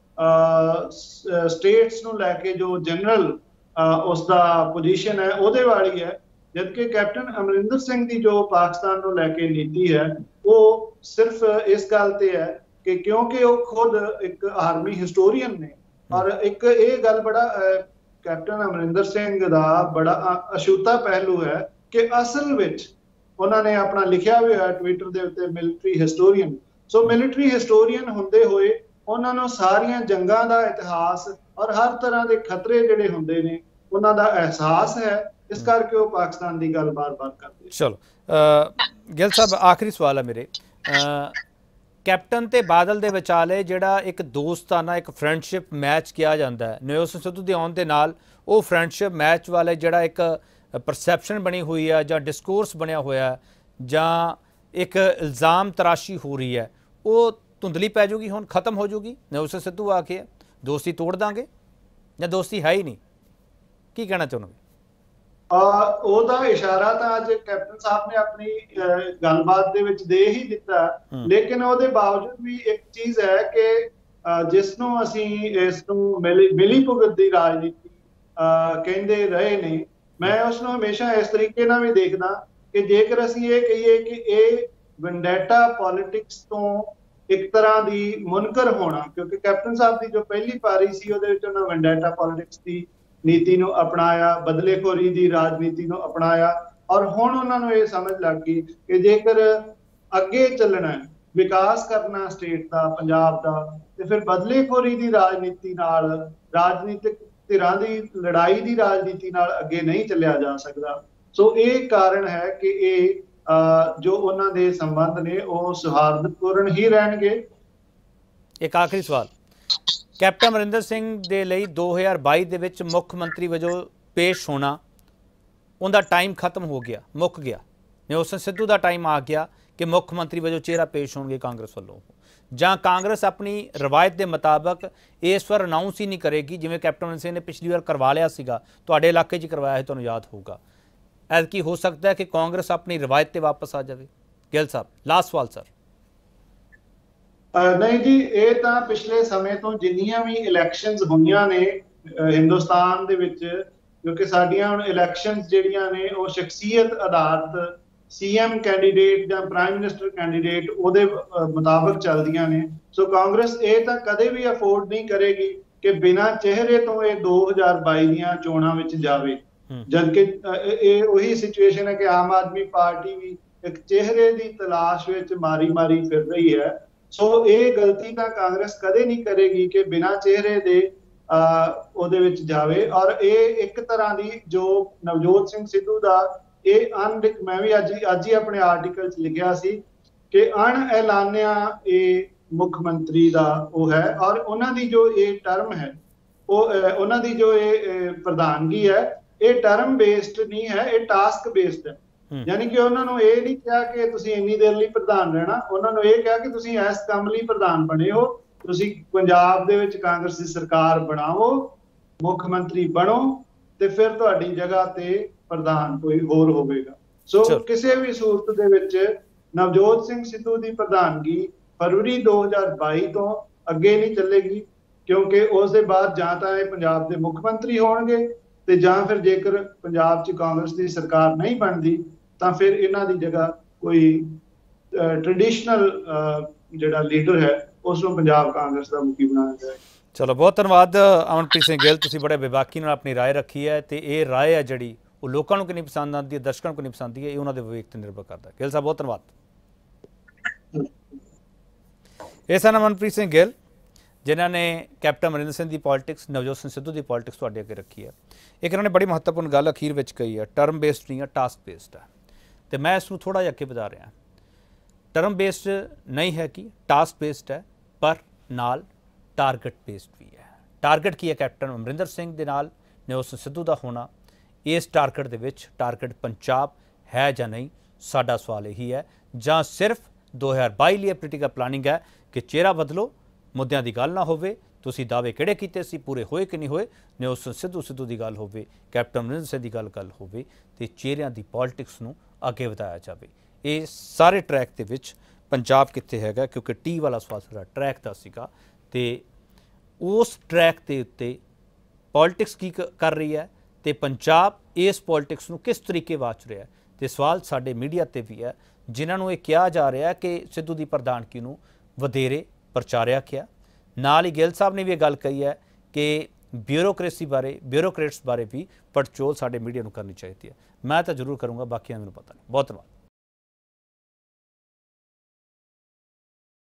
ਸਟੇਟਸ ਨੂੰ ਲੈ ਕੇ ਜੋ ਜਨਰਲ ਉਸ ਦਾ ਪੋਜੀਸ਼ਨ ਹੈ ਉਹਦੇ ਵਾਲੀ ਹੈ। ਜਦਕਿ ਕੈਪਟਨ ਅਮਰਿੰਦਰ ਸਿੰਘ ਦੀ ਜੋ ਪਾਕਿਸਤਾਨ ਨੂੰ ਲੈ ਕੇ ਨੀਤੀ ਹੈ ਉਹ ਸਿਰਫ ਇਸ ਗੱਲ ਤੇ ਹੈ ਕਿ ਕਿਉਂਕਿ ਉਹ ਖੁਦ ਇੱਕ ਆਰਮੀ ਹਿਸਟੋਰੀਅਨ ਨੇ ਔਰ ਇੱਕ ਇਹ ਗੱਲ ਬੜਾ ਕੈਪਟਨ ਅਮਰਿੰਦਰ ਸਿੰਘ ਦਾ ਬੜਾ ਅਛੂਤਾ ਪਹਿਲੂ ਹੈ ਕਿ ਅਸਲ ਵਿੱਚ ਉਹਨਾਂ ਨੇ ਆਪਣਾ ਲਿਖਿਆ ਹੋਇਆ ਟਵਿੱਟਰ ਦੇ ਉੱਤੇ military historian. So military historian ਹੁੰਦੇ ਹੋਏ ਉਹਨਾਂ ਨੂੰ ਸਾਰੀਆਂ ਜੰਗਾਂ ਦਾ ਇਤਿਹਾਸ ਔਰ ਹਰ ਤਰ੍ਹਾਂ ਦੇ ਖਤਰੇ ਜਿਹੜੇ ਹੁੰਦੇ ਨੇ ਉਹਨਾਂ ਦਾ ਅਹਿਸਾਸ ਹੈ, ਇਸ ਕਰਕੇ ਉਹ ਪਾਕਿਸਤਾਨ ਦੀ ਗੱਲ ਬਾਰ-ਬਾਰ ਕਰਦੇ। ਚਲੋ ਗਿੱਲ ਸਾਹਿਬ, ਆਖਰੀ ਸਵਾਲ ਹੈ ਮੇਰੇ, ਕੈਪਟਨ ਤੇ ਬਾਦਲ ਦੇ ਵਿਚਾਲੇ ਜਿਹੜਾ ਇੱਕ ਦੋਸਤਾਨਾ ਇੱਕ ਫਰੈਂਡਸ਼ਿਪ ਮੈਚ ਕਿਹਾ ਜਾਂਦਾ ਹੈ, ਨਵਜੋਤ ਸਿੰਘ ਸਿੱਧੂ ਦੇ ਆਉਣ ਦੇ ਨਾਲ ਉਹ ਫਰੈਂਡਸ਼ਿਪ ਮੈਚ ਵਾਲੇ ਜਿਹੜਾ ਇੱਕ ਪਰਸੈਪਸ਼ਨ ਬਣੀ ਹੋਈ ਹੈ ਜਾਂ ਡਿਸਕੋਰਸ ਬਣਿਆ ਹੋਇਆ ਜਾਂ ਇੱਕ ਇਲਜ਼ਾਮ ਤਰਾਸ਼ੀ ਹੋ ਰਹੀ ਹੈ, ਉਹ ਧੁੰਦਲੀ ਪੈ ਜੂਗੀ, ਹੁਣ ਖਤਮ ਹੋ ਜੂਗੀ? ਨਵਜੋਤ ਸਿੰਘ ਸਿੱਧੂ ਆ ਕੇ ਦੋਸਤੀ ਤੋੜ ਦਾਂਗੇ ਜਾਂ ਦੋਸਤੀ ਹੈ ਹੀ ਨਹੀਂ? ਕੀ ਕਹਿਣਾ ਚਾਹੁੰਦੇ? ਉਹਦਾ ਇਸ਼ਾਰਾ ਤਾਂ ਅੱਜ ਕੈਪਟਨ ਸਾਹਿਬ ਨੇ ਆਪਣੀ ਗੱਲਬਾਤ ਦੇ ਵਿੱਚ ਦੇ ਹੀ ਦਿੱਤਾ, ਲੇਕਿਨ ਉਹਦੇ ਬਾਵਜੂਦ ਵੀ ਇੱਕ ਚੀਜ਼ ਹੈ ਕਿ ਜਿਸ ਨੂੰ ਅਸੀਂ ਇਸ ਨੂੰ ਮਿਲੀ ਭੁਗਤ ਦੀ ਰਾਜਨੀਤੀ ਕਹਿੰਦੇ ਰਹੇ ਨੇ, ਮੈਂ ਉਸ ਨੂੰ ਹਮੇਸ਼ਾ ਇਸ ਤਰੀਕੇ ਨਾਲ ਵੀ ਦੇਖਦਾ ਕਿ ਜੇਕਰ ਅਸੀਂ ਇਹ ਕਹੀਏ ਕਿ ਇਹ ਵੈਂਡੇਟਾ ਪੋਲਿਟਿਕਸ ਤੋਂ ਇੱਕ ਤਰ੍ਹਾਂ ਦੀ ਮੁਨਕਰ ਹੋਣਾ, ਕਿਉਂਕਿ ਕੈਪਟਨ ਸਾਹਿਬ ਦੀ ਜੋ ਪਹਿਲੀ ਪਾਰੀ ਸੀ ਉਹਦੇ ਵਿੱਚ ਉਹਨਾਂ ਵੈਂਡੇਟਾ ਪੋਲਿਟਿਕਸ ਦੀ ਨੀਤੀ ਨੂੰ ਅਪਣਾਇਆ, ਬਦਲੇਖੋਰੀ ਦੀ ਰਾਜਨੀਤੀ ਨੂੰ ਅਪਣਾਇਆ ਔਰ ਹੁਣ ਉਹਨਾਂ ਨੂੰ ਇਹ ਸਮਝ ਲੱਗ ਗਈ ਕਿ ਜੇਕਰ ਅੱਗੇ ਚੱਲਣਾ, ਵਿਕਾਸ ਕਰਨਾ ਸਟੇਟ ਦਾ, ਪੰਜਾਬ ਦਾ, ਤੇ ਫਿਰ ਬਦਲੇਖੋਰੀ ਦੀ ਰਾਜਨੀਤੀ ਨਾਲ, ਰਾਜਨੀਤਿਕ ਧਿਰਾਂ ਦੀ ਲੜਾਈ ਦੀ ਰਾਜਨੀਤੀ ਨਾਲ ਅੱਗੇ ਨਹੀਂ ਚੱਲਿਆ ਜਾ ਸਕਦਾ। ਸੋ ਇਹ ਕਾਰਨ ਹੈ ਕਿ ਇਹ ਜੋ ਉਹਨਾਂ ਦੇ ਸੰਬੰਧ ਨੇ ਉਹ ਸੌਹਾਰਦਪੂਰਨ ਹੀ ਰਹਿਣਗੇ। ਇੱਕ ਆਖਰੀ ਸਵਾਲ, ਕੈਪਟਨ ਅਮਰਿੰਦਰ ਸਿੰਘ ਦੇ ਲਈ ਦੋ ਹਜ਼ਾਰ ਬਾਈ ਦੇ ਵਿੱਚ ਮੁੱਖ ਮੰਤਰੀ ਵਜੋਂ ਪੇਸ਼ ਹੋਣਾ, ਉਹਦਾ ਟਾਈਮ ਖਤਮ ਹੋ ਗਿਆ, ਮੁੱਕ ਗਿਆ। ਨਵਜੋਤ ਸਿੰਘ ਸਿੱਧੂ ਦਾ ਟਾਈਮ ਆ ਗਿਆ ਕਿ ਮੁੱਖ ਮੰਤਰੀ ਵਜੋਂ ਚਿਹਰਾ ਪੇਸ਼ ਹੋਣਗੇ ਕਾਂਗਰਸ ਵੱਲੋਂ, ਜਾਂ ਕਾਂਗਰਸ ਆਪਣੀ ਰਵਾਇਤ ਦੇ ਮੁਤਾਬਕ ਇਸ ਵਾਰ ਅਨਾਊਂਸ ਹੀ ਨਹੀਂ ਕਰੇਗੀ, ਜਿਵੇਂ ਕੈਪਟਨ ਅਮਰਿੰਦਰ ਸਿੰਘ ਨੇ ਪਿਛਲੀ ਵਾਰ ਕਰਵਾ ਲਿਆ ਸੀਗਾ, ਤੁਹਾਡੇ ਇਲਾਕੇ 'ਚ ਕਰਵਾਇਆ ਹੈ, ਤੁਹਾਨੂੰ ਯਾਦ ਹੋਊਗਾ। ਐਤਕੀ ਹੋ ਸਕਦਾ ਹੈ ਕਿ ਕਾਂਗਰਸ ਆਪਣੀ ਰਵਾਇਤ ਤੇ ਵਾਪਸ ਆ ਜਾਵੇ? ਗਿੱਲ ਸਾਹਿਬ, ਲਾਸਟ ਸਵਾਲ ਸਰ। ਨਹੀਂ ਜੀ, ਇਹ ਤਾਂ ਪਿਛਲੇ ਸਮੇਂ ਤੋਂ ਜਿੰਨੀਆਂ ਵੀ ਇਲੈਕਸ਼ਨਸ ਹੋਈਆਂ ਨੇ ਹਿੰਦੁਸਤਾਨ ਦੇ ਵਿੱਚ, ਕਿਉਂਕਿ ਸਾਡੀਆਂ ਹੁਣ ਇਲੈਕਸ਼ਨਸ ਜਿਹੜੀਆਂ ਨੇ ਉਹ ਸ਼ਖਸੀਅਤ ਆਧਾਰਿਤ ਸੀਐਮ ਕੈਂਡੀਡੇਟ ਜਾਂ ਪ੍ਰਾਈਮ ਮਿਨਿਸਟਰ ਕੈਂਡੀਡੇਟ ਉਹਦੇ ਮੁਤਾਬਕ ਚੱਲਦੀਆਂ ਨੇ। ਸੋ ਕਾਂਗਰਸ ਇਹ ਤਾਂ ਕਦੇ ਵੀ ਅਫੋਰਡ ਨਹੀਂ ਕਰੇਗੀ ਕਿ ਬਿਨਾਂ ਚਿਹਰੇ ਤੋਂ ਇਹ ਦੋ ਹਜ਼ਾਰ ਬਾਈ ਦੀਆਂ ਚੋਣਾਂ ਵਿੱਚ ਜਾਵੇ, ਜਦਕਿ ਇਹ ਉਹੀ ਸਿਚੁਏਸ਼ਨ ਹੈ ਕਿ ਆਮ ਆਦਮੀ ਪਾਰਟੀ ਵੀ ਇੱਕ ਚਿਹਰੇ ਦੀ ਤਲਾਸ਼ ਵਿੱਚ ਮਾਰੀ ਮਾਰੀ ਫਿਰ ਰਹੀ ਹੈ। ਸੋ ਇਹ ਗਲਤੀ ਤਾਂ ਕਾਂਗਰਸ ਕਦੇ ਨਹੀਂ ਕਰੇਗੀ ਕਿ ਬਿਨਾਂ ਚਿਹਰੇ ਦੇ ਉਹਦੇ ਵਿੱਚ ਜਾਵੇ। ਔਰ ਇਹ ਇੱਕ ਤਰ੍ਹਾਂ ਦੀ ਜੋ ਨਵਜੋਤ ਸਿੰਘ ਸਿੱਧੂ ਦਾ ਇਹ ਅਨ ਮੈਂ ਵੀ ਅੱਜ ਅੱਜ ਹੀ ਆਪਣੇ ਆਰਟੀਕਲ 'ਚ ਲਿਖਿਆ ਸੀ ਕਿ ਅਣ ਐਲਾਨਿਆ ਇਹ ਮੁੱਖ ਮੰਤਰੀ ਦਾ ਉਹ ਹੈ, ਔਰ ਉਹਨਾਂ ਦੀ ਜੋ ਇਹ ਟਰਮ ਹੈ ਉਹ ਉਹਨਾਂ ਦੀ ਜੋ ਇਹ ਪ੍ਰਧਾਨਗੀ ਹੈ ਇਹ ਟਰਮ ਬੇਸਡ ਨਹੀਂ ਹੈ, ਇਹ ਟਾਸਕ ਬੇਸਡ ਹੈ। ਯਾਨੀ ਕਿ ਉਹਨਾਂ ਨੂੰ ਇਹ ਨਹੀਂ ਕਿਹਾ ਕਿ ਤੁਸੀਂ ਇੰਨੀ ਦੇਰ ਲਈ ਪ੍ਰਧਾਨ ਰਹਿਣਾ, ਉਹਨਾਂ ਨੂੰ ਇਹ ਕਿਹਾ ਕਿ ਤੁਸੀਂ ਇਸ ਕੰਮ ਲਈ ਪ੍ਰਧਾਨ ਬਣੇ ਹੋ, ਤੁਸੀਂ ਪੰਜਾਬ ਦੇ ਵਿੱਚ ਕਾਂਗਰਸ ਦੀ ਸਰਕਾਰ ਬਣਾਓ, ਮੁੱਖ ਮੰਤਰੀ ਬਣੋ, ਤੇ ਫਿਰ ਤੁਹਾਡੀ ਜਗ੍ਹਾ ਤੇ ਪ੍ਰਧਾਨ ਕੋਈ ਹੋਰ ਹੋਵੇਗਾ। ਸੋ ਕਿਸੇ ਵੀ ਸੂਰਤ ਦੇ ਵਿੱਚ ਨਵਜੋਤ ਸਿੰਘ ਸਿੱਧੂ ਦੀ ਪ੍ਰਧਾਨਗੀ ਫਰਵਰੀ ਦੋ ਹਜ਼ਾਰ ਬਾਈ ਤੋਂ ਅੱਗੇ ਨਹੀਂ ਚੱਲੇਗੀ, ਕਿਉਂਕਿ ਉਸ ਦੇ ਬਾਅਦ ਜਾਂ ਤਾਂ ਇਹ ਪੰਜਾਬ ਦੇ ਮੁੱਖ ਮੰਤਰੀ ਹੋਣਗੇ ਤੇ ਜਾਂ ਫਿਰ ਜੇਕਰ ਪੰਜਾਬ 'ਚ ਕਾਂਗਰਸ ਦੀ ਸਰਕਾਰ ਨਹੀਂ ਬਣਦੀ ਤਾਂ ਫਿਰ ਇਹਨਾਂ ਦੀ ਜਗ੍ਹਾ ਕੋਈ ਟ੍ਰੈਡੀਸ਼ਨਲ ਜਿਹੜਾ ਲੀਡਰ ਹੈ ਉਸ ਨੂੰ ਪੰਜਾਬ ਕਾਂਗਰਸ ਦਾ ਮੁਖੀ ਬਣਾਇਆ ਜਾਏ। ਚਲੋ, ਬਹੁਤ ਧੰਨਵਾਦ ਅਮਨਪ੍ਰੀਤ ਸਿੰਘ ਗਿੱਲ, ਤੁਸੀਂ ਬੜੇ ਬੇਬਾਕੀ ਨਾਲ ਆਪਣੀ ਰਾਏ ਰੱਖੀ ਹੈ ਤੇ ਇਹ ਰਾਏ ਹੈ ਜਿਹੜੀ ਉਹ ਲੋਕਾਂ ਨੂੰ ਕਿੰਨੀ ਪਸੰਦ ਆਉਂਦੀ ਹੈ, ਦਰਸ਼ਕਾਂ ਨੂੰ ਕਿੰਨੀ ਪਸੰਦ ਆਉਂਦੀ ਹੈ, ਇਹ ਉਹਨਾਂ ਦੇ ਵਿਵੇਕ ਤੇ ਨਿਰਭਰ ਕਰਦਾ ਹੈ। ਗਿੱਲ ਸਾਹਿਬ ਬਹੁਤ ਧੰਨਵਾਦ। ਇਹ ਸਨ ਮਨਪ੍ਰੀਤ ਸਿੰਘ ਗਿੱਲ, ਜਿਨ੍ਹਾਂ ਨੇ ਕੈਪਟਨ ਅਮਰਿੰਦਰ ਸਿੰਘ ਦੀ ਪੋਲਿਟਿਕਸ, ਨਵਜੋਤ ਸਿੰਘ ਸਿੱਧੂ ਦੀ ਪੋਲਿਟਿਕਸ ਤੁਹਾਡੇ ਅੱਗੇ ਰੱਖੀ ਹੈ। ਇੱਕ ਇਹਨਾਂ ਨੇ ਬੜੀ ਮਹੱਤਵਪੂਰਨ ਗੱਲ ਅਖੀਰ ਵਿੱਚ ਕਹੀ ਹੈ, ਟਰਮ ਬੇਸਡ ਨਹੀਂ ਹੈ, ਟਾਸਕ ਬੇਸਡ ਹੈ। ਤੇ ਮੈਂ ਇਸ ਨੂੰ ਥੋੜ੍ਹਾ ਜਿਹਾ ਅੱਗੇ ਵਧਾ ਰਿਹਾ। ਟਰਮ ਬੇਸਡ ਨਹੀਂ ਹੈ ਕਿ ਟਾਸਕ ਬੇਸਡ ਹੈ, ਪਰ ਨਾਲ ਟਾਰਗੇਟ ਬੇਸਡ ਵੀ ਹੈ। ਟਾਰਗੇਟ ਕੀ ਹੈ? ਕੈਪਟਨ ਅਮਰਿੰਦਰ ਸਿੰਘ ਦੇ ਨਾਲ ਨਵਜੋਤ ਸਿੰਘ ਸਿੱਧੂ ਦਾ ਹੋਣਾ। ਇਸ ਟਾਰਗੇਟ ਦੇ ਵਿੱਚ ਟਾਰਗੇਟ ਪੰਜਾਬ ਹੈ ਜਾਂ ਨਹੀਂ, ਸਾਡਾ ਸਵਾਲ ਇਹੀ ਹੈ। ਜਾਂ ਸਿਰਫ ਦੋ ਹਜ਼ਾਰ ਬਾਈ ਲਈ ਪੋਲੀਟੀਕਲ ਪਲਾਨਿੰਗ ਹੈ ਕਿ ਚਿਹਰਾ ਬਦਲੋ, ਮੁੱਦਿਆਂ ਦੀ ਗੱਲ ਨਾ ਹੋਵੇ, ਤੁਸੀਂ ਦਾਅਵੇ ਕਿਹੜੇ ਕੀਤੇ ਸੀ ਪੂਰੇ ਹੋਏ ਕਿ ਨਹੀਂ ਹੋਏ, ਨਵਜੋਤ ਸਿੰਘ ਸਿੱਧੂ ਸਿੱਧੂ ਦੀ ਗੱਲ ਹੋਵੇ, ਕੈਪਟਨ ਅਮਰਿੰਦਰ ਸਿੰਘ ਦੀ ਗੱਲ ਗੱਲ ਹੋਵੇ, ਤੇ ਚਿਹਰਿਆਂ ਦੀ ਪੋਲਿਟਿਕਸ ਨੂੰ ਅੱਗੇ ਵਧਾਇਆ ਜਾਵੇ। ਇਹ ਸਾਰੇ ਟਰੈਕ ਦੇ ਵਿੱਚ ਪੰਜਾਬ ਕਿੱਥੇ ਹੈਗਾ, ਕਿਉਂਕਿ ਟੀ ਵਾਲਾ ਸਵਾਲ ਸਾਡਾ ਟਰੈਕ ਦਾ ਸੀਗਾ, ਤੇ ਉਸ ਟਰੈਕ ਦੇ ਉੱਤੇ ਪੋਲਿਟਿਕਸ ਕੀ ਕਰ ਰਹੀ ਹੈ ਤੇ ਪੰਜਾਬ ਇਸ ਪੋਲਿਟਿਕਸ ਨੂੰ ਕਿਸ ਤਰੀਕੇ ਵਾਚ ਰਿਹਾ ਹੈ। ਤੇ ਸਵਾਲ ਸਾਡੇ ਮੀਡੀਆ ਤੇ ਵੀ ਹੈ, ਜਿਨ੍ਹਾਂ ਨੂੰ ਇਹ ਕਿਹਾ ਜਾ ਰਿਹਾ ਕਿ ਸਿੱਧੂ ਦੀ ਪ੍ਰਧਾਨਗੀ ਨੂੰ ਵਧੇਰੇ ਪ੍ਰਚਾਰਿਆ ਗਿਆ। ਨਾਲ ਹੀ ਗਿੱਲ ਸਾਹਿਬ ਨੇ ਵੀ ਇਹ ਗੱਲ ਕਹੀ ਹੈ ਕਿ ਬਿਊਰੋਕ੍ਰੇਸੀ ਬਾਰੇ, ਬਿਊਰੋਕਰੇਟਸ ਬਾਰੇ ਵੀ ਪੜਚੋਲ ਸਾਡੇ ਮੀਡੀਆ ਨੂੰ ਕਰਨੀ ਚਾਹੀਦੀ ਹੈ। ਮੈਂ ਤਾਂ ਜ਼ਰੂਰ ਕਰੂੰਗਾ, ਬਾਕੀਆਂ ਮੈਨੂੰ ਪਤਾ ਨਹੀਂ। ਬਹੁਤ ਧੰਨਵਾਦ।